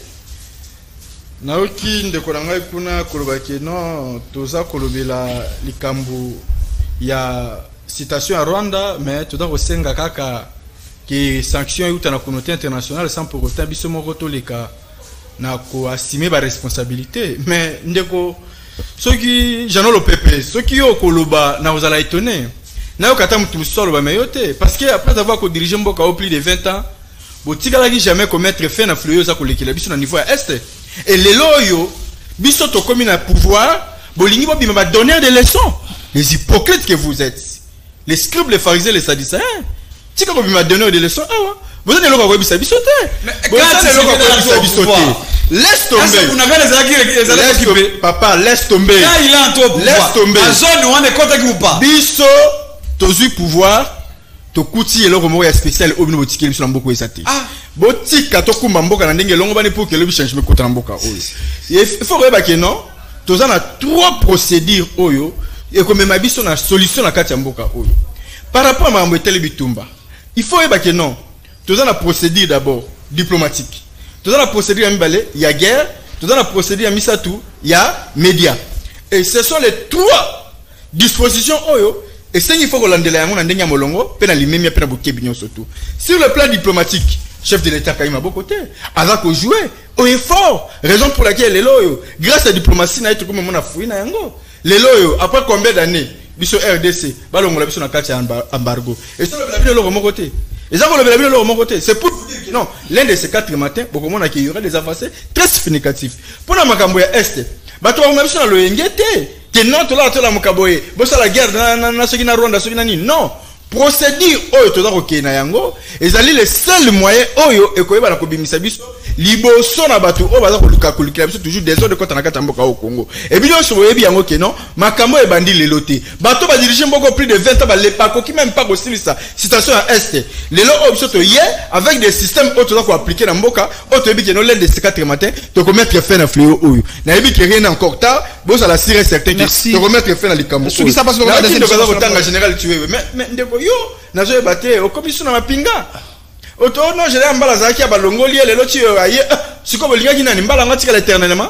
Naoki ndeko na ngai kuna kolobaki non toza kolobela likambu ya citation à Rwanda mais toza kosenga kaka que sanction yuta na communauté internationale sans pour autant biso moko toleka na ko assumer ba responsabilité mais ndeko soki janolo pepe soki yo koloba na ozala étonné na yo kata mutu solo ba meyote parce que après avoir ko diriger mboka au plus de vingt ans botika la jamais commettre fait na fluyo za kolekela biso na niveau ya est. Et les loyaux, biso to comme un pouvoir, bolingi bo bima donner des leçons. Les hypocrites que vous êtes, les scribes, les pharisiens, les sadducéens. Si quand bima donner des leçons, ah vous êtes le roi biso bisoté. Mais quand c'est le roi bisoté, laisse tomber. Vous n'avez les aguilles, les aguilles. Papa, laisse tomber. Là il a un top. Laisse tomber. La zone où on est contact ou pas. Biso, tozu pouvoir. To kuti eloko moko ya spécial obino botiki biso na mboko esati. Ah, botika to kumba mboka na ndenge longo bani pour que le changement kota na mboka oyo. Il faut reba que non, toza na trois procédures oyo et comme ma biso na solution na kati ya mboka oyo. Par rapport à mambo etele bitumba, il faut reba que non, toza na procédure d'abord diplomatique. Toza na procédure ya mibale ya guerre, toza na procédure ya misatu ya média. Et ce sont les trois dispositions oyo. Et c'est qu'il faut que l'on ait molongo, surtout. Sur le plan diplomatique, chef de l'État Kaïma Bokote, avec au jouer, au effort, raison pour laquelle les loyaux, grâce à la diplomatie, n'a été comme on a fouillé na yango. Les loyaux, après combien d'années, biso R D C, balongo la biso na kati embargo. Et sur le plan de l'euro côté, Et ça, vous le verrez de mon côté. C'est pour vous dire que non, l'un de ces quatre matins, pour comment il y aura des avancées très significatives. Pour la Makamboya Est, bah, toi, on a besoin de l'Engete. Que non, tu l'as, tu l'as, Makaboye. Bon, ça la guerre, na ce qui n'a Rwanda, ce qui n'a ni. Non. Procédure, oh, tu dois ok na yango. Et ça, les seuls moyens, oh, yo, et quoi, bah, la kobimisa biso. Liboso na batu, oh, bah, ça, koluka, toujours des autres de quand on a quatre amboka au Congo. Et bien, on se voit bien, ok, non. Makambo et bandi les lotés. Bateau va diriger beaucoup plus de vingt ans, bah, les pacos qui même pas aussi ça. Situation à Est. Les lots, oh, surtout hier, avec des systèmes, oh, tu dois appliquer dans Mboka, oh, tu dis que non, l'aide de ces quatre matins, tu peux mettre fin à fléau, oh, n'a pas que rien encore tard, bon, ça la siré certain. Merci. Tu peux mettre fin à l'Ikambo. Ce qui s'est passé dans le général, tu veux. Mais, mais, yo, nazo batté au commission na mapinga auto non je l'ai mbala zaki balongoli les loti aye siko bolinga kina ni mbala ngati éternellement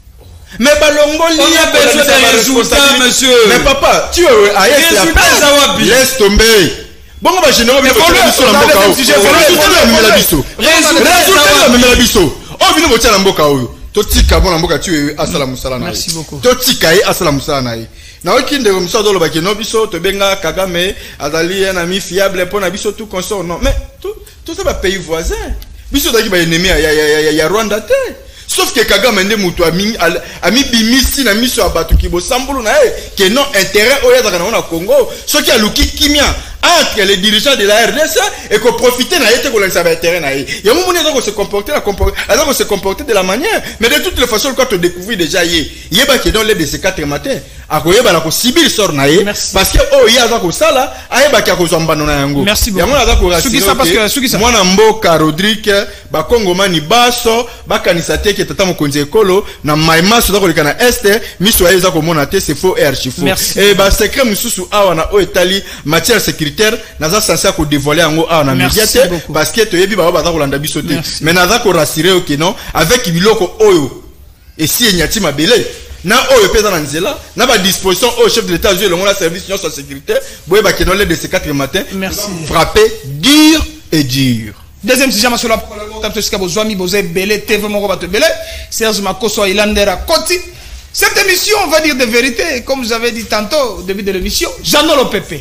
mais balongoli on a besoin de résultats monsieur mais papa tu aye c'est laisse tomber bongo ba général bi ko biso na mboka o résultat na biso résultat na biso o bino botia na mboka o to tika bona mboka tu asala musala na merci beaucoup to tika ye asala musala na ye na okinde comme ça dans le bakeno biso to benga Kagame azali un ami fiable pour na biso tout consort non mais tout tout ça va pays voisin biso daki ba ennemi ya ya ya Rwanda te sauf que Kagame ndé mutu ami ami bimisi na miso abatu kibo sambulu na e que non intérêt oya za kana na Congo ce qui a luki kimia entre les dirigeants de la R D C et qu'on profiter na été ko lancer ba intérêt na e ya mu muni za se comporter la comporter za se comporter de la manière mais de toutes les façons quand on découvre déjà yé yeba que dans les de ces quatre matins akoyeba na ko sibir sort na ye parce que oh ya za ko sala ayeba ki akozamba na yango merci beaucoup yango na za ko rassurer parce que ce qui ça mwana mboka Rodrigue ba kongomani baso ba kanisa te ke tata mokonzi ekolo na maima so za ko likana este miso ya za ko mona te c'est faux et archi faux et ba secret mususu awa na o etali matière sécuritaire na za censé ko dévoiler yango awa na médiate parce que to yebi ba ba za ko landa biso te mais na za ko rassurer ok non avec biloko oyo et si enyati mabele na oyo pesa na nzela na ba disposition au chef de l'état jouer le service de sécurité boye ba kenole de ces quatre matins frapper dur et dur. Deuxième sujet sur la tapte ce que Zoami Bozé Belé T V Moko Bato Belé Serge Makoso Ilandera Koti. Cette émission on va dire de vérité comme vous avez dit tantôt au début de l'émission Jean-Nolo Pepe.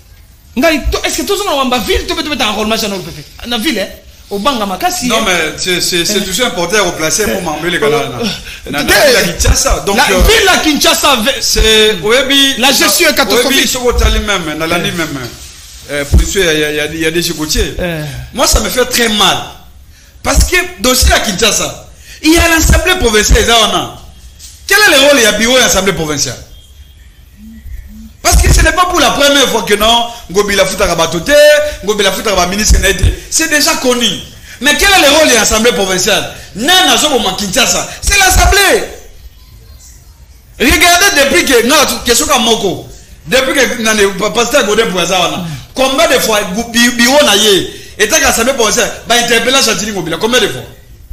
Est-ce que tout ça dans la ville tu peux te mettre en rôle Jean-Nolo Pepe dans la ville hein au Banga Makasi. Non mais c'est toujours important à replacer pour m'emmener les gars là. La Kinshasa donc la ville la Kinshasa c'est Webi la gestion est catastrophique. Webi sur Otali même dans l'année même. Pour il y a il y a des chicotiers. Moi ça me fait très mal parce que dossier à Kinshasa il y a l'Assemblée provinciale là. Quel est le rôle il y a bureau de l'Assemblée provinciale? Parce que ce n'est pas pour la première fois que non, Ngobi la fout à Rabatote, Ngobi la fout à ministre. C'est déjà connu. Mais quel est le rôle de l'Assemblée provinciale? Nana Zobo Kinshasa, c'est l'Assemblée. Regardez depuis que non, question comme Moko, depuis que Nane pasteur Godin Poisana, combien de fois bureau na yé, et tant qu'Assemblée provinciale, bah interpeller Chantini Ngobi, combien de fois?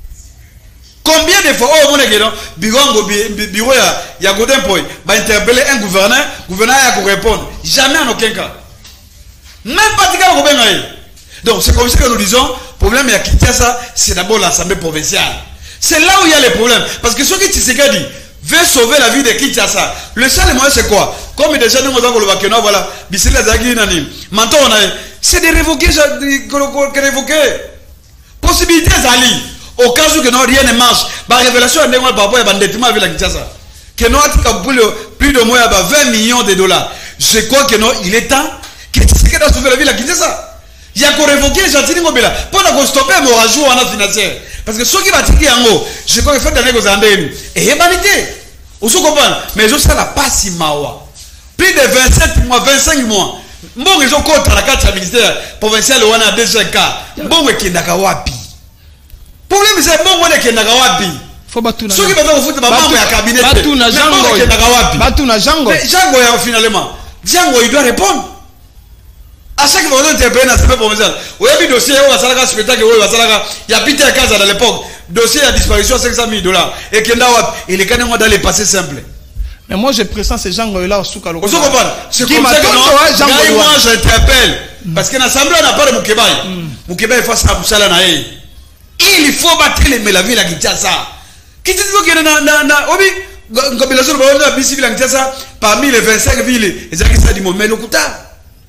Combien de fois, oh mon égal, bureau ya Godin Poy, va interpeller un gouverneur, gouverneur a répondre. Jamais en aucun cas. Même pas de cas au gouverneur. Donc c'est comme ça que nous disons, le problème à Kinshasa, c'est d'abord l'Assemblée provinciale. C'est là où il y a les problèmes. Parce que ce que Tshisekedi veut sauver la vie de Kinshasa, le seul moyen c'est quoi? Comme déjà nous avons le Bakena, voilà, Bissela Zagi Nani, maintenant on a, c'est de révoquer, de révoquer. Possibilité Zali. Au cas où que non, rien ne marche, la révélation est par rapport à l'endettement avec la Kinshasa. Que non, plus de moins vingt millions de dollars. Je crois que non, il est temps que Tshisekedi a sauvé la vie de la Kinshasa. Il y a qu'on révoquer les Chantini Mobila. Pour qu'on stoppe mon rajout en financière. Parce que ceux qui vont tirer en haut, je crois qu'il faut donner aux Andéens. Et humanité. Vous comprenez? Mais je sais la pas si mawa. Plus de vingt-sept mois, vingt-cinq mois. Bon, ils ont contre la carte ministère provincial ou a deux cas. Bon, qui n'a qu'à wapi. Problème c'est bon on est que nagawapi. Faut batuna. Ceux qui vont foutre ma maman à cabinet. Batuna Jango. Batuna Jango. Mais Jango finalement. Jango il doit répondre. À chaque fois on interpelle dans cette provinciale. Oui, le dossier où va salaka spectacle où va salaka. Il y a Peter Kaza à l'époque. Dossier à disparition cinq cent mille dollars et Kendawap il est quand même dans les passés simples. Mais moi je pressens ces Jango là au Soukalo. Vous comprenez? C'est comme ça que non. Moi j'interpelle parce que l'Assemblée n'a pas de Moukebaï. Moukebaï face à Moussala Naï. Il faut battre les mélavis la Kinshasa. Qui dit que na na na obi ngobila sur ba na bisi la Kinshasa parmi les vingt-cinq villes, ils ont dit mo melokuta.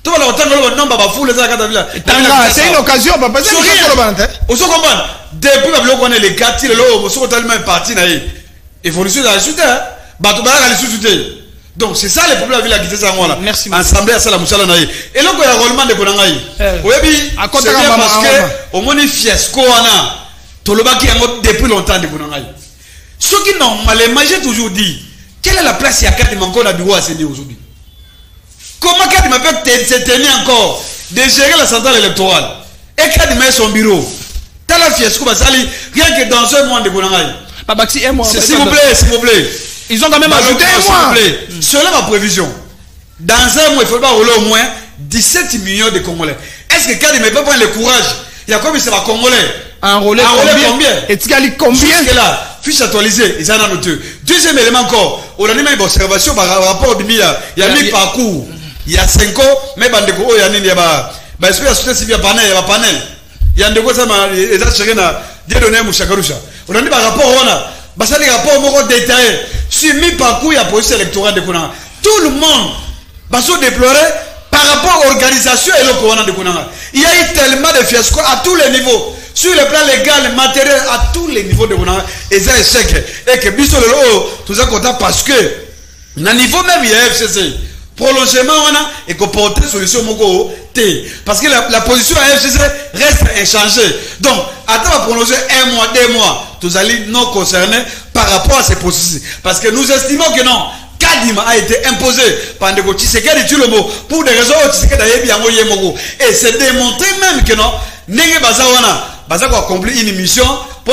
to bala otanga lo nomba ba foule za kata vila Tanga, c'est une occasion papa, c'est une occasion le Oso comprendre depuis ba biloko na le quartier lo oso tellement parti na yi évolution da chuter ba to ba la chuter. Donc c'est ça le problème avec la guitare ça là. Merci. Ensemble à ça la musala na yi. Et loko ya roulement de konanga yi. Oyebi c'est bien parce que au moni fiasco wana tolobaki yango depuis longtemps de konanga yi. Ce qui normalement j'ai toujours dit, quelle est la place ya Kadima encore na bureau à C D aujourd'hui? Comment Kadima peut se tenir encore de gérer la centrale électorale et Kadima est son bureau? T'as la fiasco basali rien que dans un mois de konanga yi. Babaxi un mois. S'il vous plaît, s'il vous plaît. Ils ont quand même ajouté un mois. Selon ma prévision, dans un mois, il faudra rouler au moins dix-sept millions de Congolais. Est-ce que Kadima peut prendre le courage? Il y a combien de Congolais? Enrôler combien? Et tu as dit combien? Jusque là, fiche actualisée, ils en ont noté. Deuxième élément encore, on a mis une observation par rapport au il y a mis parcours. Il y a cinq ans, mais il y a il y a bah, est-ce que la société civile panel, il y a panel. Il y a un dégo ça m'a déjà cherché na Dieu donné Mouchakarusha. On a mis par rapport on a bah ça les rapports beaucoup détaillés. Sur mi parcours il y a processus électoral de Konanga. Tout le monde bah se déplorer par rapport à l'organisation et le Konanga de Konanga. Il y a eu tellement de fiasco à tous les niveaux. Sur le plan légal, matériel, à tous les niveaux de Konanga. Et ça échec. Et que biso le haut, tout ça content parce que à niveau même il y a F C C. Prolongement on a et qu'on porte solution moko T parce que la, la position à F C C reste inchangée. Donc attends à prolonger un mois, deux mois, tous allez non concernés par rapport à ces processus. Parce que nous estimons que non, Kadima a été imposé par Ndeko Tshisekedi dit le mot pour des raisons Tshisekedi a bien envoyé moko. Et c'est démontré même que non, Nenge Bazawana, Bazako a accompli une mission. La,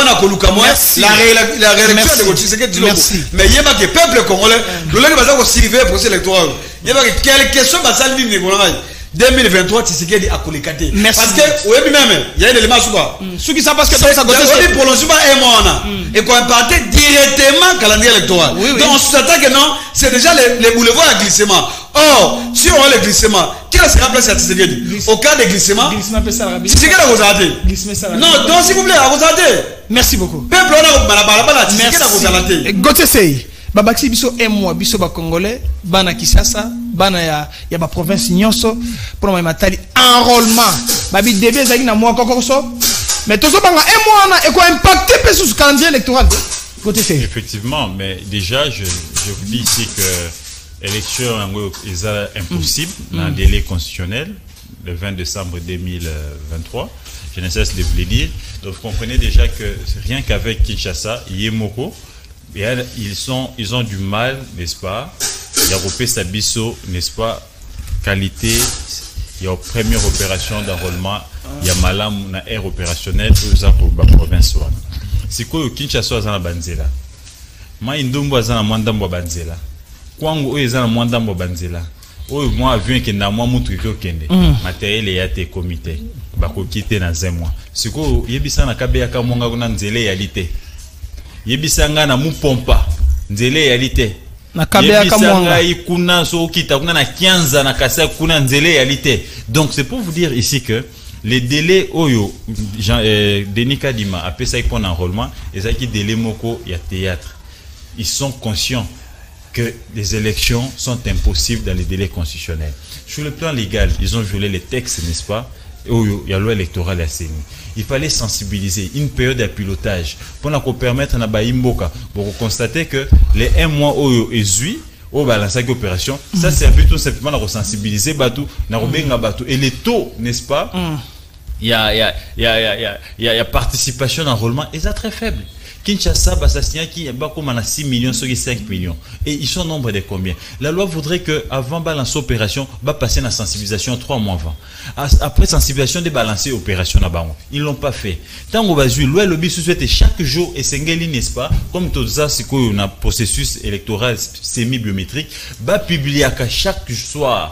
la, la réélection de Tshisekedi. Mais il y a que le peuple congolais, le lendemain, il va suivre le procès électoral. Il y a quelques questions deux mille vingt-trois, Tshisekedi a collecté. Parce que, oui, même, il y a un élément sur quoi. Ce qui s'est passé, c'est que ça a prolongement un mois. Et qu'on partait directement au calendrier électoral. Donc, on s'attend que non, c'est déjà les boulevards à glissement. Or, si on a le glissement, qui sera placé à Tshisekedi? Au cas de glissement, Tshisekedi a regardé. Non, donc s'il vous plaît, a regardé. Merci beaucoup. Peuple, on a balabala, Tshisekedi a regardé. Gauthier Sey, Babaxi biso un mois, biso ba Congolais, bana Kisasa, bana ya ya ba province nyonso, pour ma matali enrôlement. Babi début ezali na mois kokoso. Mais tout ça banga un mois na et quoi impacter peu sur le calendrier électoral. Gauthier Sey. Effectivement, mais déjà je je vous dis ici que l'élection est impossible mm. dans un délai constitutionnel le vingt décembre deux mille vingt-trois. Je ne cesse de vous le dire. Donc vous comprenez déjà que rien qu'avec Kinshasa, Yemoko, ils, sont, ils ont du mal, n'est-ce pas? Il y a Ropé Sabiso, n'est-ce pas? Qualité, il y a une première opération d'enrôlement, il y a Malam, une aire opérationnelle, tout ça pour la province. C'est quoi Kinshasa dans la Banzela? Moi, Indumbo dans la Mandambo Banzela. Kwangu est dans la Mandambo Banzela. Oh, moi, avion qui n'a moi montré que kende matériel et ate comité bako quitter dans un mois. C'est quoi yebisa na kabeya ka monga kuna nzele yalité. Yebisa nga na mu pompa nzele yalité. Na kabeya ka monga ikuna so kita kuna na quinze na kasa kuna nzele yalité. Donc c'est pour vous dire ici que les délais oyo Jean euh, Denis Kadima a fait ça pour l'enrôlement et ça qui délai moko ya théâtre. Ils sont conscients que les élections sont impossibles dans les délais constitutionnels. Sur le plan légal, ils ont violé les textes, n'est-ce pas? Il y a la loi électorale à Séni. Il fallait sensibiliser une période de pilotage pour nous permettre à Nabaïmboka pour constater que les un mois où ils au balance avec opération, ça servait tout simplement à sensibiliser Batou, et les taux, n'est-ce pas? Il y a, il y a, il y a, il y a, il y a, il y a participation d'enrôlement, et ça très faible. Kinshasa, Bassastien qui est comme à six millions, sur cinq millions. Et ils sont nombre de combien? La loi voudrait que avant balance opération, va passer la sensibilisation trois mois avant. Après sensibilisation, de balancer opération à Baron. Ils l'ont pas fait. Tant qu'on va jouer, loi lobby souhaite chaque jour et Sengeli, n'est-ce pas? Comme tout ça, c'est qu'on a un processus électoral semi-biométrique, va publier à chaque soir.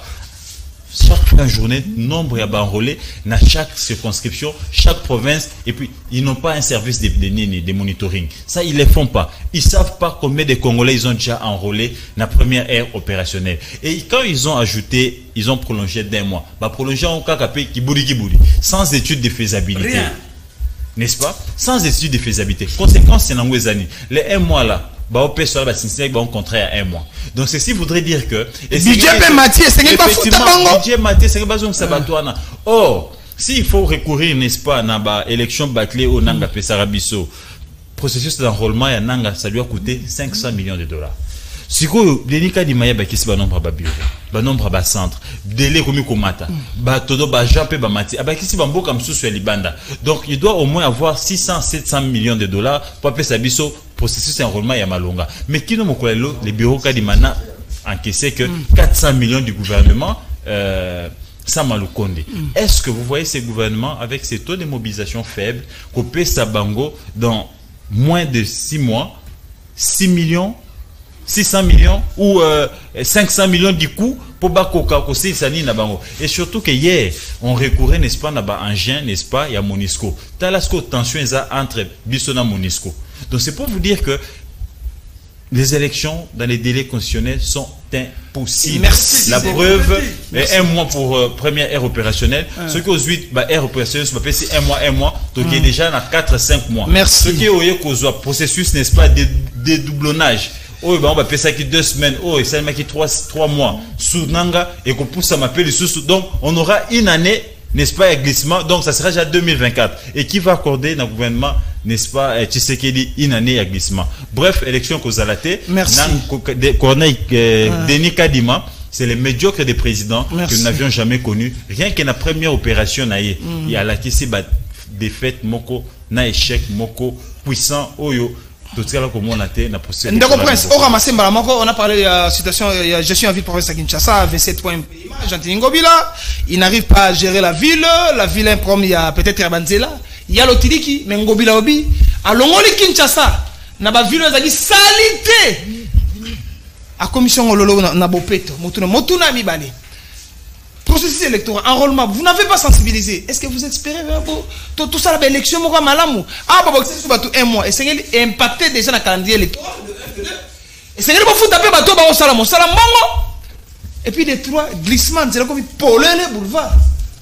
Chaque journée, nombre à enrôlé dans chaque circonscription, chaque province, et puis ils n'ont pas un service de, de, de, de monitoring. Ça, ils ne le font pas. Ils ne savent pas combien de Congolais ils ont déjà enrôlé dans la première ère opérationnelle. Et quand ils ont ajouté, ils ont prolongé d'un mois. Bah, prolongé en cas Kibouri Kibouri, sans étude de faisabilité. N'est-ce pas? Sans étude de faisabilité. Conséquence, c'est dans les années. Les un mois là, bah au P S O bah signé bah un contrat à un mois. Donc ceci voudrait dire que budget pe Mathieu c'est pas foutu bango. Budget Mathieu c'est pas ça batouana. Or s'il faut recourir n'est-ce pas na ba élection bâclée au nanga Pesarabiso, processus d'enrôlement ya nanga ça lui a coûté cinq cents millions de dollars. Si vous avez des moyens qui sont nombre de bureaux, ba nombre de centres, délai comme komata, ba todo ba jape ba mati, ba qui si bambo comme sous sur libanda. Donc il doit au moins avoir six cents sept cents millions de dollars pour payer sa biso processus d'enrôlement ya malonga. Mais qui nous mokolelo les bureaux kadimana encaissé que quatre cents millions du gouvernement euh Samalukonde. Mm. Est-ce que vous voyez ces gouvernements avec ces taux de mobilisation faibles, coupé Sabango dans moins de six mois, six millions, six cents millions ou euh, cinq cents millions du coup pour Bakoka aussi Sani Nabango. Et surtout que hier, on recourait, n'est-ce pas, Naba Angien, n'est-ce pas, il y a Monisco. Talasco, tension est entre Bissona et Monisco. Donc c'est pour vous dire que les élections dans les délais constitutionnels sont impossibles. Merci. La preuve est un mois pour euh, première ère opérationnelle. Ouais. Ce qui aux huit bah, ère opérationnelle, c'est un mois, un mois. Donc il est déjà dans quatre cinq mois. Merci. Ce qui est au processus, n'est-ce pas, de dédoublonnage. Oh, bah, on va payer ça qui deux semaines. Oh, et ça m'a qui trois, trois mois. Sous Nanga, et qu'on pousse à m'appeler sous. Donc, on aura une année, n'est-ce pas, un glissement. Donc, ça sera déjà deux mille vingt-quatre. Et qui va accorder dans le gouvernement, n'est-ce pas, Tshisekedi, une année à glissement. Bref, élection Kozalate. Merci. Corneille, euh, Denis Kadima, c'est le médiocre des présidents Merci. que nous n'avions jamais connus. Rien que la première opération, naïe, il y a la qui bat défaite, moko, na échec, moko, puissant, oyo. Tout ça là comme on a été, na procès. D'accord, Prince. On ramasse Mbalamoko, on a parlé de la situation, je suis en ville province à Kinshasa, vingt-sept points paiement, Jean-Tini Ngobila, il n'arrive pas à gérer la ville, la ville improm, il y a peut-être Herbanzela, il y a l'Otiliki, mais Ngobila Obi, à Longoli Kinshasa, n'a pas ville, il a dit salité. À commission Ololo, n'a pas péto, Motuna, Motuna Mibali. Processus électoral, enrôlement, vous n'avez pas sensibilisé. Est-ce que vous espérez tout, tout ça, l'élection, moi, malamou. Ah, bah, c'est un mois. Et c'est impacté déjà dans le calendrier électoral. Et c'est que vous taper bateau, bah, au salam, au salam, et puis les trois glissements, c'est comme polé les boulevards.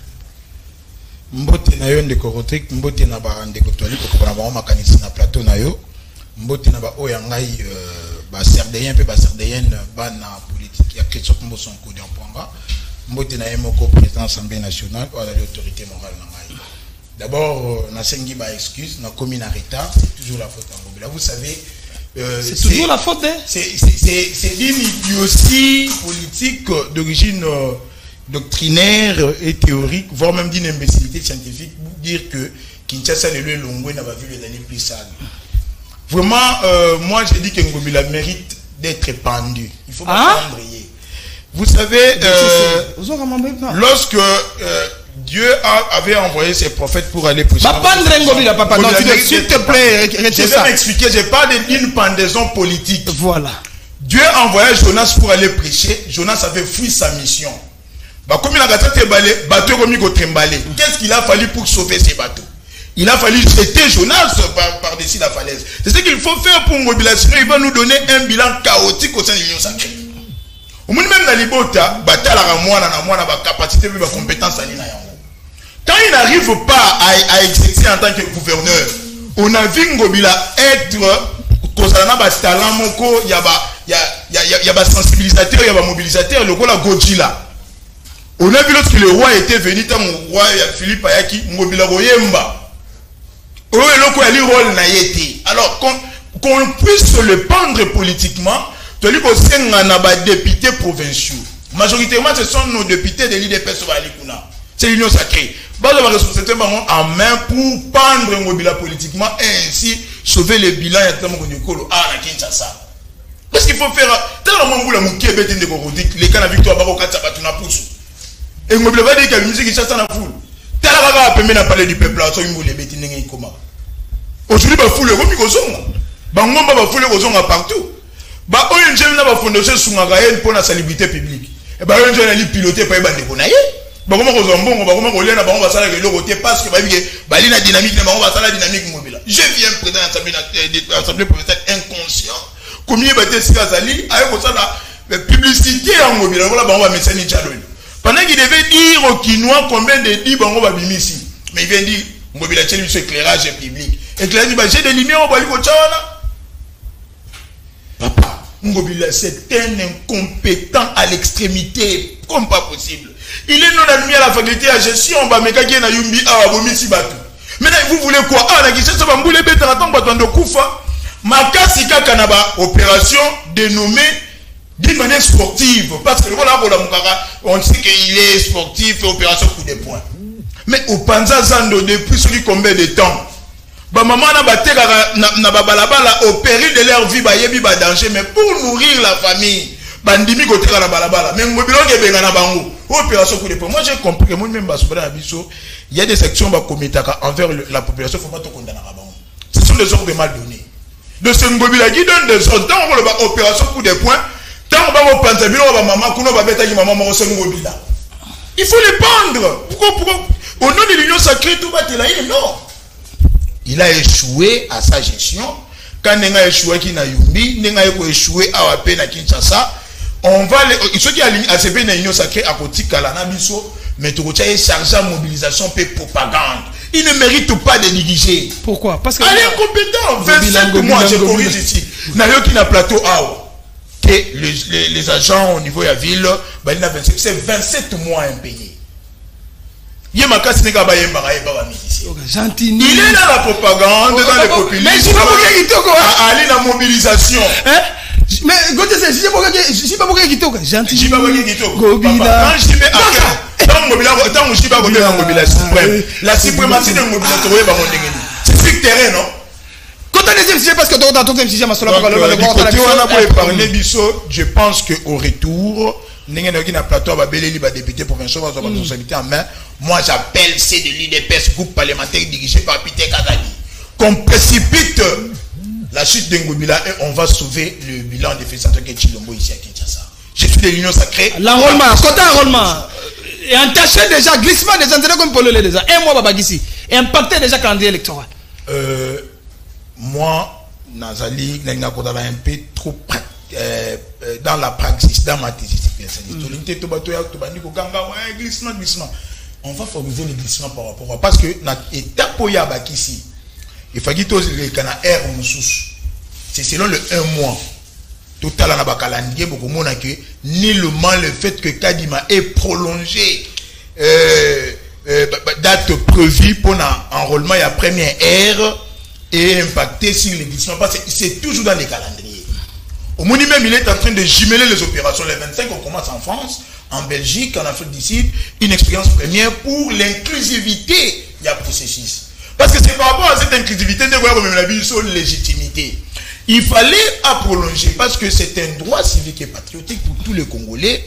Mbote na yo ndeko rotek, mbote na ba ndeko toli ko ko na ba makanisi na plateau na yo. Mbote na ba oya ngai ba serdéen pe ba serdéenne ba na politique ya ketchup mbo son ko de Mpanga. Mbote na yemoko président de l'Assemblée nationale ou à l'autorité morale na ngai. D'abord na sengi ba excuse na commis en retard, c'est toujours la faute à Ngobila. Vous savez euh, c'est toujours la faute hein. C'est c'est c'est une idiotie politique d'origine euh, doctrinaire et théorique, voire même d'une imbécilité scientifique, pour dire que Kinshasa le lieu Longwe n'a pas vu les années plus sales. Vraiment, euh, moi j'ai dit que Ngobila mérite d'être pendu. Il faut pas s'embrayer. Vous savez, euh, lorsque euh, Dieu a, avait envoyé ses prophètes pour aller prêcher. Papa, non, s'il te plaît, je vais m'expliquer, j'ai pas d'une pendaison politique. Voilà. Dieu a envoyé Jonas pour aller prêcher. Jonas avait fui sa mission. Bah, comme il a gâté balé, bateau comme il a tremballé. Qu'est-ce qu'il a fallu pour sauver ces bateaux? Il a fallu jeter Jonas par-dessus par la falaise. C'est ce qu'il faut faire pour mobilisation. Il va nous donner un bilan chaotique au sein de l'Union sacrée. Au moins même dans les Libota, la capacité et la compétence à l'Ina. Quand il n'arrive pas à, à exercer en tant que gouverneur, on a vu Ngobila être Kozana Bastalan Moko, il y a des sensibilisateurs, il y a des mobilisateurs, le Gola Godzilla. On a vu lorsque le roi était venu, le roi Philippe Ayaki, Ngobila Royemba. Alors qu'on puisse le pendre politiquement, tu dis que c'est un député provincial. Majoritairement, ce sont nos députés de l'I D P S. C'est l'Union sacrée. Ils ont la responsabilité en main pour pendre Ngobila politiquement et ainsi sauver le bilan à Kinshasa. Parce qu'il faut faire. Les cas de victoire, et Ngobila va dire qu'il y a une musique qui chasse dans la foule. Tel que la parler du peuple, aujourd'hui, il faut le remis aux hommes. Il faut le remis partout. Bah, O N G n'a pas fondation sur la pour la salubrité publique. Et bah, O N G n'a piloté par les bandes de Bonaye. Bah, comment on va bon, comment on va là, on va s'arrêter le côté parce que bah, il y a une dynamique, on va s'arrêter la dynamique mobile. Je viens président de l'Assemblée provinciale inconscient. Combien il va être ce cas Ali, avec ça la publicité en mobile. Voilà, bah, on va mettre ça en pendant qu'il devait dire aux Kinois combien de dix on va bimmer ici. Mais il vient dire, mobile a éclairage public. Éclairage, bah, j'ai des lumières, on va aller au Tchawana. Ngobila, c'est un incompétent à l'extrémité, comme pas possible. Il est non admis à la faculté à gestion, bah, mais quand il y a Yumbi, ah, Bomisi Batou. Maintenant, vous voulez quoi? Ah, la guichette, ça va m'bouler bête, attends, baton de Koufa. Makasika Kanaba, opération dénommée d'une manière sportive. Parce que voilà, on sait qu'il est sportif, opération coup de poing. Mais au Panza Zando, depuis celui combien de temps? Bah maman n'a pas na balabala au péril de leur vie, bah yebi bah danger, mais pour nourrir la famille, bandimi côté la balabala. Mais mobile on est na bango. Opération coup de poing. Moi j'ai compris que moi même bah sur la biso, il y a des sections bah commetaka envers la population, faut pas te condamner à bango. Ce sont des ordres mal donnés. De ce mobile qui donne des ordres. Tant on va opération coup de poing, tant on va au pantabilo, on va maman, qu'on va bêta qui maman mon seul mobile là. Il faut les pendre. Pourquoi pourquoi au nom de l'union sacrée tout va te là, il est non. Il a échoué à sa gestion. Quand il a échoué qui n'a Yumbi, il a échoué à Wapé na Kinshasa. On va les, ceux qui alignent à C P na l'union sacrée à côté Kalana Bisso, mais tu as chargé à mobilisation et propagande. Il ne mérite pas de négliger. Pourquoi? Parce que. Elle est incompétent. vingt-sept mois, je corrige ici. N'a rien qui n'a plateau à que les, les, les agents au niveau de la ville, bah, c'est vingt-sept mois impayés. Il est dans la propagande, dans les populistes. Mais je ne sais pas pourquoi il est aller dans la mobilisation. Mais je ne sais pas pourquoi il est gentil. Je ne sais pas pourquoi il est la suprématie de la mobilisation, c'est sur le terrain, non? Quand on est parce que tu as entendu je pense qu'au retour, député provincial responsabilité en main. Moi j'appelle C de l'I D P S, groupe parlementaire dirigé par Peter Kagadi, qu'on précipite la chute d'Ngobila et on va sauver le bilan des fédérations de Chilombo ici à Kinshasa. Je suis de l'Union sacrée. L'enrôlement, côté enrôlement. Et entaché déjà, glissement des intérêts comme Polo déjà. Un mois Babagisi. Et impacté déjà le calendrier électoral. Euh, moi, Nazali, n'a pas un peu trop euh, dans la praxis, dans ma thèse. Glissement, glissement. On va favoriser le glissement par rapport à. Parce que notre état poya bakisi, il faut que les canards air en sous. C'est selon le un mois. Total en calendrier, beaucoup de monde que nullement le fait que Kadima ait prolongé euh, euh, date prévue pour l'enrôlement et la première ère et impacté sur les glissements. Parce que c'est toujours dans les calendriers. Au moment même, il est en train de jumeler les opérations. Les vingt-cinq, on commence en France, en Belgique, en Afrique du Sud, une expérience première pour l'inclusivité du processus. Parce que c'est par rapport à cette inclusivité de voir même la vie sur légitimité. Il fallait à prolonger parce que c'est un droit civique et patriotique pour tous les Congolais.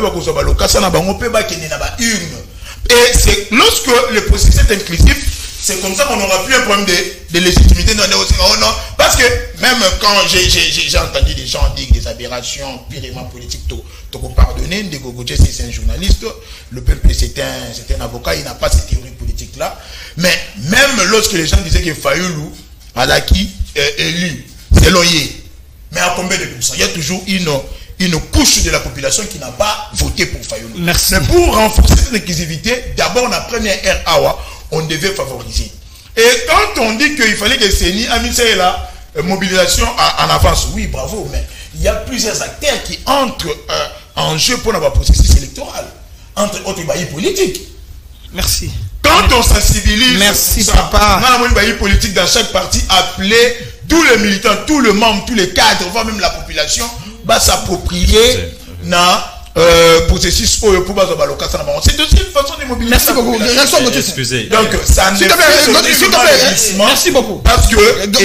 Et c'est lorsque le processus est inclusif, c'est comme ça qu'on n'aura plus un problème de, de légitimité. Non, non, non, parce que même quand j'ai entendu des gens dire des aberrations purement politiques, tu peux pardonner, c'est un journaliste, le peuple c'est un, un avocat, il n'a pas cette théorie politique-là. Mais même lorsque les gens disaient que Fayoulou, Alaki, est élu, c'est loyer. Mais à combien de pourcents? Il y a toujours une, une couche de la population qui n'a pas voté pour Fayoulou. Merci. Mais pour renforcer cette inclusivité, d'abord la première ère Awa, on devait favoriser. Et quand on dit qu'il fallait que Séni a mis la euh, mobilisation en, en avance, oui, bravo, mais il y a plusieurs acteurs qui entrent euh, en jeu pour avoir processus électoral, entre autres baillis politiques. Merci. Quand on sensibilise, merci ça, papa. On a un bailli politique dans chaque parti, appeler tous les militants, tous les membres, tous les cadres, voire même la population, va s'approprier dans Euh, processus pour c'est aussi une façon de mobiliser. Merci beaucoup. Excusez. Donc ça ne fait merci beaucoup. Parce que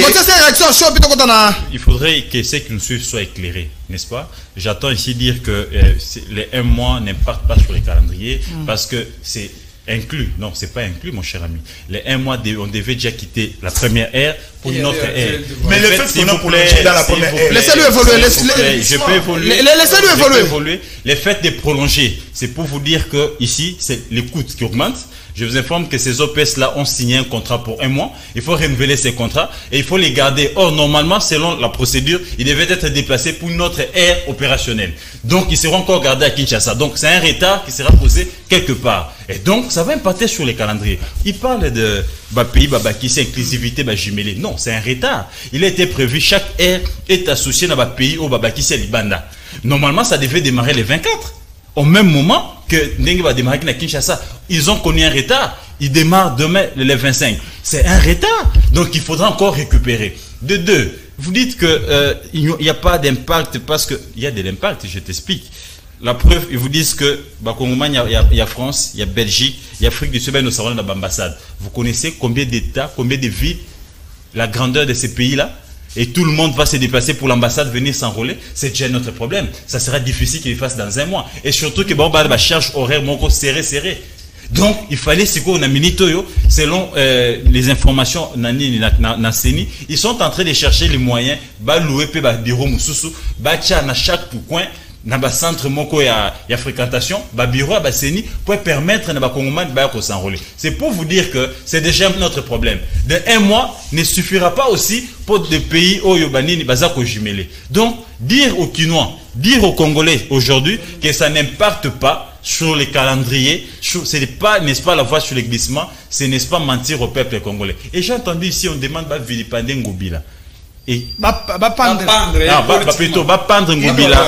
il faudrait que ceux qui nous suivent soient éclairés, n'est-ce pas? J'attends ici dire que euh, les un mois n'impactent pas sur les calendriers mm. parce que c'est inclus. Non, c'est pas inclus, mon cher ami. Les un mois, on devait déjà quitter la première ère pour une autre ère. Mais le fait qu'on a prolongé dans la première ère. Laissez-le évoluer. Je peux évoluer. Laissez-le évoluer. Le fait de prolonger, c'est pour vous dire que ici, c'est les coûts qui augmentent. Je vous informe que ces O P S-là ont signé un contrat pour un mois. Il faut renouveler ces contrats et il faut les garder. Or, normalement, selon la procédure, ils devaient être déplacés pour notre aire opérationnelle. Donc, ils seront encore gardés à Kinshasa. Donc, c'est un retard qui sera posé quelque part. Et donc, ça va impacter sur les calendriers. Il parle de bah, pays, bah, bah, qui c'est inclusivité, bah, jumelé. Non, c'est un retard. Il a été prévu, chaque aire est associée à un pays au bah, qui c'est Libanda. Normalement, ça devait démarrer les vingt-quatre. Au même moment que Ndenge va démarrer à Kinshasa, ils ont connu un retard. Ils démarrent demain les vingt-cinq. C'est un retard. Donc il faudra encore récupérer. De deux, vous dites que euh, il n'y a pas d'impact parce que il y a de l'impact. Je t'explique. La preuve, ils vous disent que bah, Congoman, il y, y, y a France, il y a Belgique, il y a Afrique du Sud, nous savons dans l'ambassade. Vous connaissez combien d'États, combien de villes, la grandeur de ces pays-là? Et tout le monde va se déplacer pour l'ambassade, venir s'enrôler, c'est déjà notre problème. Ça sera difficile qu'il le fasse dans un mois. Et surtout que bon, bah, la charge horaire, mon serré, serré. Donc, il fallait, c'est quoi, on a minitoyo, selon euh, les informations, nani, na, na, na, seni, ils sont en train de chercher les moyens, bah, louer, bah, bureau, moussousou, bah, tcha, na chaque coin, na ba centre moko ya ya fréquentation ba bureau ba seni pour permettre na ba Congolais ba ko s'enrôler. C'est pour vous dire que c'est déjà notre problème. De un mois ne suffira pas aussi pour des pays au Yobani ni baza ko jumelé. Donc dire aux Quinois, dire aux Congolais aujourd'hui que ça n'impacte pas sur les calendriers, ce n'est pas, n'est-ce pas, la voie sur les glissements, ce n'est pas mentir au peuple congolais. Et j'ai entendu ici, on demande ba vilipender Ngobila. Et va pendre ah bah plutôt va pendre Ngobila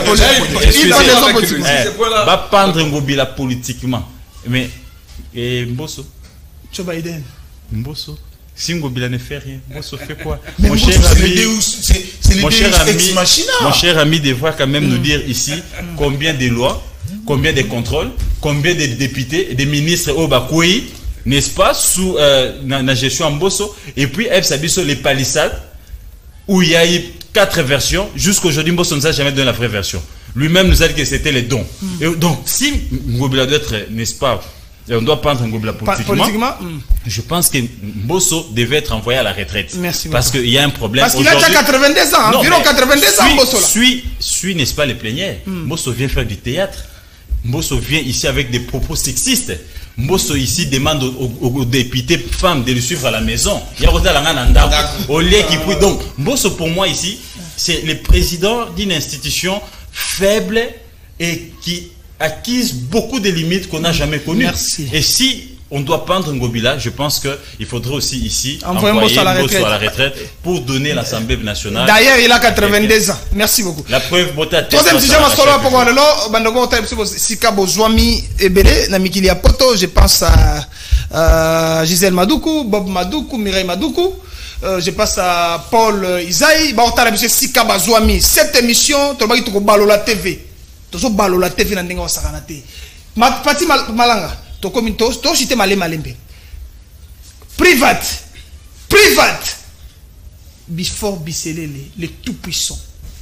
va pendre Ngobila politiquement, mais et Mbosso Joe Biden Mbosso si Ngobila ne fait rien, Mbosso fait quoi? Mon cher ami, mon cher ami, mon cher ami devoir quand même nous dire ici combien de lois, combien de contrôles, combien de députés et de ministres au Bakoui, n'est-ce pas, sous euh, la gestion Mbosso, et puis F Sabiso les palissades où il y a eu quatre versions. Jusqu'aujourd'hui, Mbosso ne nous a jamais donné la vraie version. Lui-même nous a dit que c'était les dons. Mm. Et donc, si Ngobila doit être, n'est-ce pas, on doit prendre Ngobila politiquement, politiquement mm. je pense que Mbosso devait être envoyé à la retraite. Merci parce qu'il y a un problème. Parce qu'il a déjà quatre-vingt-deux ans, non, environ quatre-vingt-deux ans, Mbosso. Suis, suis, n'est-ce pas, les plénières. Mm. Mbosso vient faire du théâtre. Mbosso vient ici avec des propos sexistes. Mbosso ici demande aux, aux, aux députés femmes de le suivre à la maison. Il y a au lieu qui peut. Donc, Mbosso pour moi ici, c'est le président d'une institution faible et qui acquise beaucoup de limites qu'on n'a jamais connues. Merci. Et si on doit prendre Ngobila, je pense qu'il faudrait aussi ici envoyer Mbosso à la retraite. à la retraite pour donner l'Assemblée nationale. D'ailleurs, il a quatre-vingt-deux ans. Merci beaucoup. La preuve, Bota. Troisième sujet, ma solo pour le lot. Bandogo Sika Bozwami Ebele, Namikili Poto. Je pense à euh, Gisèle Madoukou, Bob Madoukou, Mireille Madoukou. Euh, je passe à Paul Isaïe. Baotala Monsieur Sika Bozwami. Cette émission, tu vas to Balola T V. Tu vas Balola T V Nandengo Sakanate. Pati Malanga. To comme to to cité malé malembe private private before biselele le tout puissant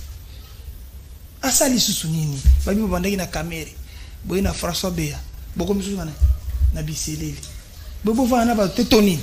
asali susunini babi bandaki na kamere boy na François Bea boko misusu na na biselele bobo vana ba tetoni.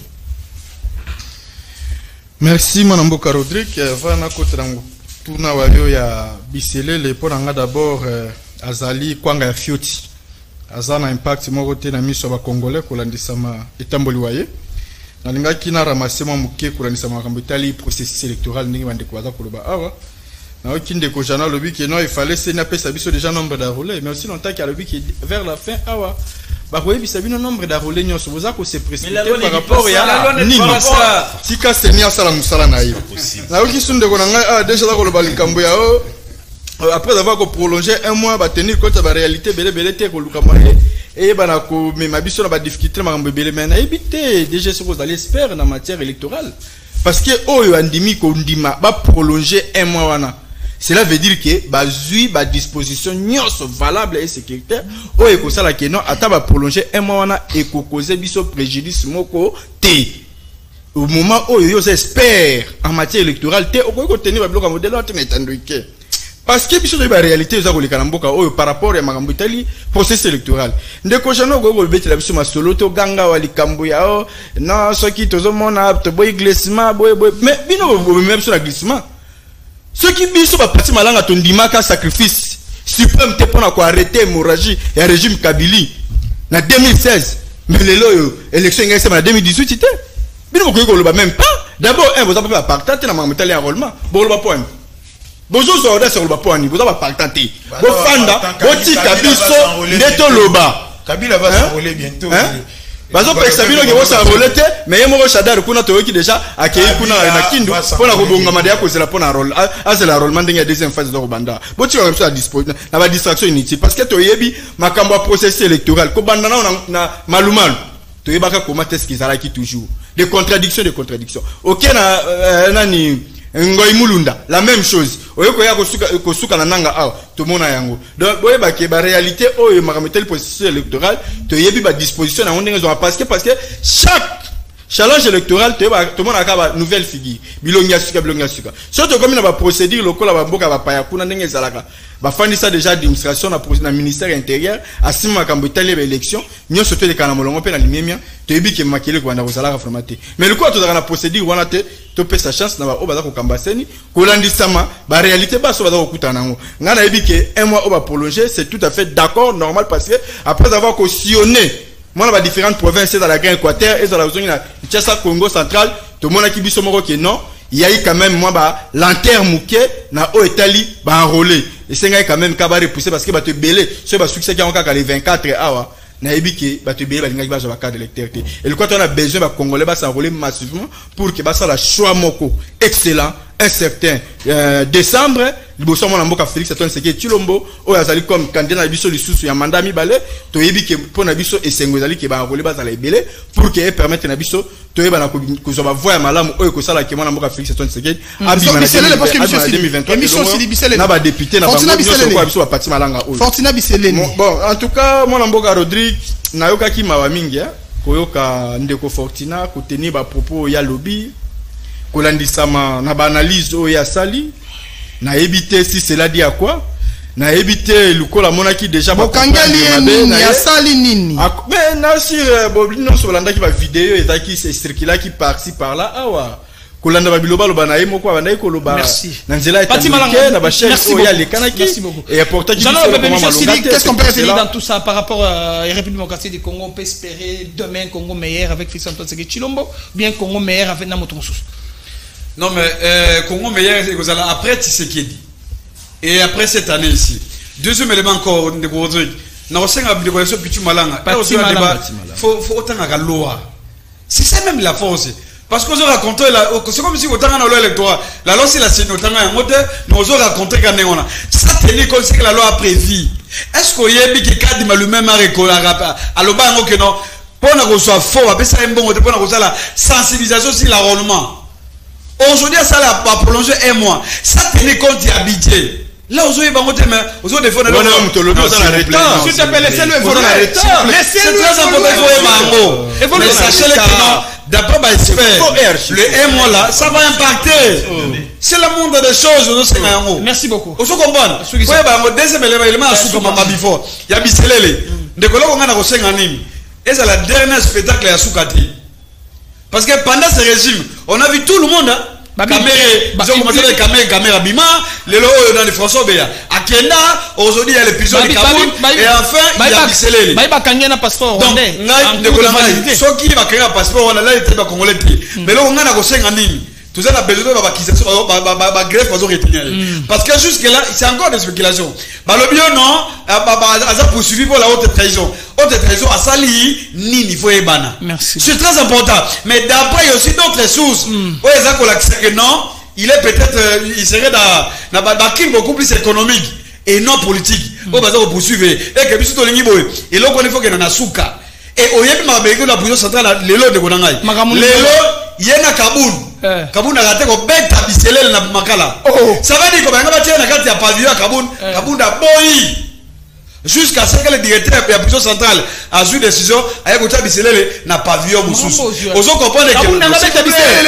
Merci mon amboka Rodrigue vana kotrango tourna wayo ya biselele pour nga d'abord euh, azali kwanga ya fioti azana impact moko te na miso ba congolais kolandisa ma etamboli waye na linga kina ramasser mo muke kolandisa ma kambitali processus électoral ndenge bande ko baza koloba awa na okinde ko jana lobi que non il fallait se na pesa biso déjà nombre d'enrôlés mais aussi longtemps qu'il a lobi que vers la fin awa ba ko yebisa bino nombre d'enrôlés nyonso boza ko se précipiter par rapport ya nini tika senia sala musala na yo na okisunde ko nanga ah déjà la koloba likambo ya o. Après avoir prolongé un mois, va tenir compte de la réalité, belé belé te koluka moye et bana ko mais ma biso na ba difficulté ma belé mais na éviter déjà ce que vous allez espérer en matière électorale parce que oyo andimi ko ndima ba prolonger un mois wana. Cela veut dire que ba zui ba disposition nyonso valable et sécuritaire oyo ko sala que non ata ba prolonger un mois wana et ko causer biso préjudice moko te. Au moment où yo espère en matière électorale te o ko tenir ba bloc modèle ante n'étendouike. Parce que biso la réalité aux agoli kalamboka oh par rapport à makambo itali processus électoral ndeko jano go go betela biso masolo to ganga wali kambo ya oh non ce qui tozo mona to boy glissement boy boy mais bino même sur la glissement ce qui biso ba parti malanga to ndimaka sacrifice suprême te pona ko arrêter hémorragie et régime Kabili na deux mille seize mais les loyo élection ngese na deux mille dix-huit ité bino ko ko loba même pas d'abord un vous avez pas partager na mametali enrôlement bon loba point bonjour so oda sur loba point ni vous avez partager bo fanda bo tika biso neto loba Kabila va s'enrôler bientôt. Bazo pesa bino ke bosa rolete mais yemo ko shadar kuna to yoki déjà akei kuna na kindu pona ko bonga madia ko zela pona rôle a c'est la rôle mandinga ya deuxième phase de Rwanda bo ti ko à disposition na ba distraction inutile parce que to yebi makambo processus électoral ko banda na na malumalu to yebaka comment est-ce qu'ils arrêtent toujours des contradictions des contradictions OK na nani Ngoy Mulunda la même chose oyeko ya kosuka kosuka na nanga awa to mona yango donc boye ba ke ba réalité o e makametel processus électoral to yebi ba disposition na ndenge zo parce que parce que chaque challenge électoral to ba to mona ka ba nouvelle figure bilongia suka bilongia suka surtout comme na ba procédure lokola ba mboka ba paya kuna ndenge zalaka ba fandi ça déjà administration na na ministère intérieur asima makambo tali ba élection nyo soto de kana molongo pe na limemia to yebi ke makele ko na kozalaka formaté mais le quoi to na procédure wana te to pesa chance na ba obaza ko kambaseni ko landisama ba réalité ba so baza ko kutana ngo ngana yebi ke un mois oba prolonger c'est tout à fait d'accord normal parce que après avoir cautionné moi dans différentes provinces dans la Grande Équateur et dans la zone de Tchassa Congo central tout le monde a qui biso moko que non il y a eu quand même moi ba lanterne mouké na o Italie ba enrôler et c'est quand même ka ba repousser parce que ba te belé ce ba succès qui a encore les vingt-quatre awa na ebiki ba te belé ba linga ba ba carte d'électeur et le quoi on a besoin ba congolais ba s'enrôler massivement pour que ba ça la choix moko excellent un certain euh, décembre liboso mona mboka Félix Antoine Tshisekedi Tshilombo o yazali comme candidat na biso lisusu ya mandat mibale to yebi ke pona biso esengo ezali ke ba enrôler ba za la ebele pour que permettre na biso to yeba na ko zo ba voya malamu o ko sala ke mona mboka Félix Antoine Tshisekedi abima na deux mille vingt-trois émission Sili Biselele na ba député na ba biso ba parti malanga o Fortuna Biselele bon en tout cas mona mboka Rodrigue na yoka ki mawa mingi koyoka ndeko Fortuna ko tenir ba propos ya lobby kolandisama na ba analyse o ya sali na éviter si cela dit à quoi na éviter lukola monaki déjà ba kangeli ni ya sali nini mais na sur boblino so landa ki ba vidéo ezaki c'est circuler qui par-ci par-là awa kolanda ba biloba loba na yemo kwa bandai koloba na nzela etamike na ba chaîne o ya le kanaki et important qui qu'est-ce qu'on peut retenir dans tout ça par rapport à la République démocratique du Congo? On peut espérer demain Congo meilleur avec Félix Antoine Tshisekedi Tshilombo bien Congo meilleur avec Namoto Mosusu? Non mais euh, Congo meilleur après Tshisekedi et après cette année ici. Deuxième élément encore de Rodrigue. Na osenga bidiko yeso pichu malanga. Faut faut autant la loi. C'est ça même la force. Parce qu'on a raconté la c'est comme si autant la loi électorale. La loi c'est la signe autant un mode nous on raconté quand on a. Ça tenir comme si que la loi a prévu. Est-ce qu'on y a mis que cadre mal même à récoller à lo bango que non. Pour na ko soit faux, après ça un bon pour na ko la sensibilisation sur l'enrôlement. Aujourd'hui, ça va prolonger un mois. Ça tenait compte d'habiter. Là, aujourd'hui, il va monter, mais aujourd'hui, il faut arrêter. S'il te plaît, laissez-le, il faut arrêter. Laissez-le, il faut le sachez que non, d'après ma expert, le un mois là, ça va impacter. C'est le monde des choses. Merci beaucoup. Vous comprenez? Oui, deuxième élément, il m'a souffert ma before. Il y a Biselele. De quoi on a reçu un anime. Et c'est la dernière spectacle à Soukati. Parce que pendant ce régime, on a vu tout le monde. Hein? Caméra, ils ont commencé les caméras, caméra Bima, les lots dans les François Béa. À Kenda, aujourd'hui il y a les pigeons du Cameroun, et enfin il y a Biselele. Bah, il va gagner un passeport. Donc, ceux qui vont gagner un passeport, on a là, ils étaient congolais. Mais là, on a un anime. Tout ça, on a besoin de greffe pour retenir. Parce que jusque-là, c'est encore des spéculations. Le bien, non, on a poursuivi pour la haute trahison. Haute trahison, à Sali, ni niveau Ebana. Merci. C'est très important. Mais d'après, il y a aussi d'autres sources. Où ils ont que non, il est peut-être, il serait dans un crime beaucoup plus économique et non politique. Où ils ont poursuivi. Et que, puis, tout le monde, et là, il faut qu'il y ait un souka. Et au Yémen, il y a la position centrale, les lots de Gonangaï. Les lots, il y a un Kaboul. Kaboul a raté qu'on bête à Biselele na Makala. Ça va dire qu'on va tirer la carte à pavillon à Kaboul. Kaboul a boyi. Jusqu'à ce que le directeur de la position centrale a eu décision avec Biselele na pavillon Moussous. Aux autres comprendre que. Kaboul n'a pas bête à Biselele.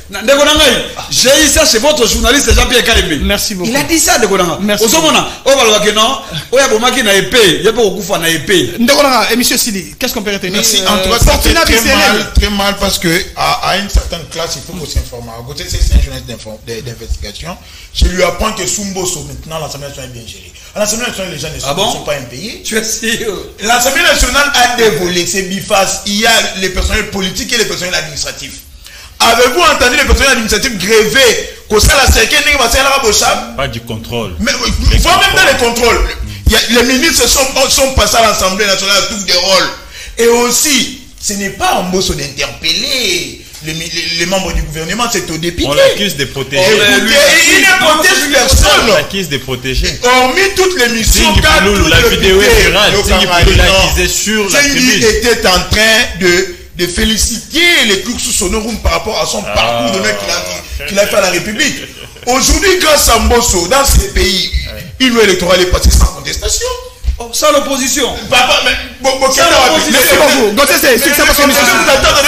J'ai eu ça chez votre journaliste Jean-Pierre Karimé. Merci beaucoup. Il a dit ça, Ndekonanga. Merci. Au sommet, on va le non. On a bomaki na épée. Il y a pas au coup na épée. Ndekonanga, et monsieur Sili, qu'est-ce qu'on peut retenir? Merci. En tout cas, ça fait très mal, très mal parce que à, à une certaine classe, il faut qu'on s'informe. À côté, c'est un journaliste d'investigation. Je lui apprends que Sumboso, maintenant, l'Assemblée nationale est bien gérée. À l'Assemblée nationale, les gens ne sont, ah bon? sont pas impayés. Tu es sûr? L'Assemblée nationale a des volets, c'est biface. Il y a les personnels politiques et les personnels administratifs. Avez-vous entendu les personnels administratifs gréver que ça la séquelle n'est pas pas du contrôle. Mais il faut même dans les contrôles. Il y a, les ministres sont, sont passés à l'Assemblée nationale à tout des rôles. Et aussi, ce n'est pas en bosse d'interpeller les, les, les membres du gouvernement, c'est au député. On l'accuse de protéger. Oh, lui, il ne protège personne. On l'accuse de protéger. Hormis toutes les missions qu'a tout la vidéo est virale. L'accusé sur la tribune. était en train de de féliciter les cours sonorum par rapport à son ah, parcours de mec qu'il a, qu'il a fait à la République. Aujourd'hui, grâce à Mbosso, dans ces pays, une loi électorale est passée sans contestation. Oh, sans l'opposition. Papa, mais bon, bon, sans l'opposition. C'est pas vous. Gauthier, c'est c'est pas comme monsieur.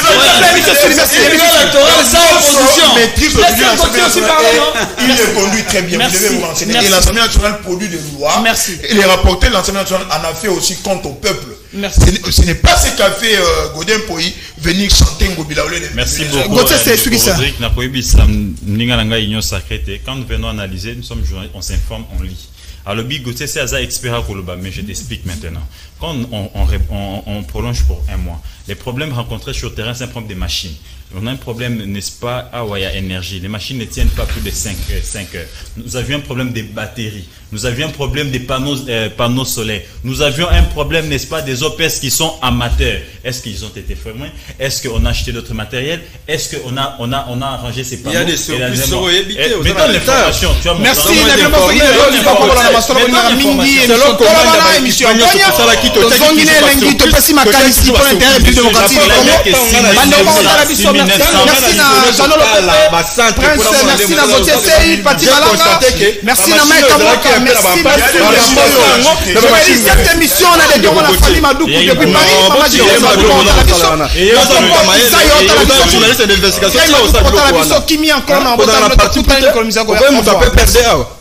Maîtrise aujourd'hui l'Assemblée nationale. Il est conduit très bien. Vous devez vous renseigner. Et l'Assemblée nationale produit des lois. Merci. Et les rapporteurs de l'Assemblée nationale en a fait aussi compte au peuple. Merci. Ce n'est pas ce qu'a fait euh, Godin Poyi venir chanter Ngobilaolé. Merci beaucoup. Gauthier, c'est expliqué ça. Quand nous venons analyser, nous sommes journalistes, on s'informe, on lit. Alors, le Gauthier, c'est un expert à Koloba, mais je t'explique maintenant. Quand on, on, on, on prolonge pour un mois, les problèmes rencontrés sur le terrain, c'est un problème des machines. On a un problème, n'est-ce pas, à Waya Énergie. Les machines ne tiennent pas plus de cinq heures. Nous avions un problème des batteries. Nous avions un problème des panneaux, euh, panneaux solaires. Nous avions un problème, n'est-ce pas, des O P S qui sont amateurs. Est-ce qu'ils ont été fermés? Est-ce qu'on a acheté d'autres matériels? Est-ce qu'on a, on a, on a arrangé ces panneaux? Il y a des surplus sur évité aux l'information. Merci. Merci na Mike Kamoka, merci merci cette émission on a des gens la famille Madoukou depuis Paris, maman dit et on journaliste d'investigation ça aussi Kimi encore na bota na parti pour on s'appelle P R D A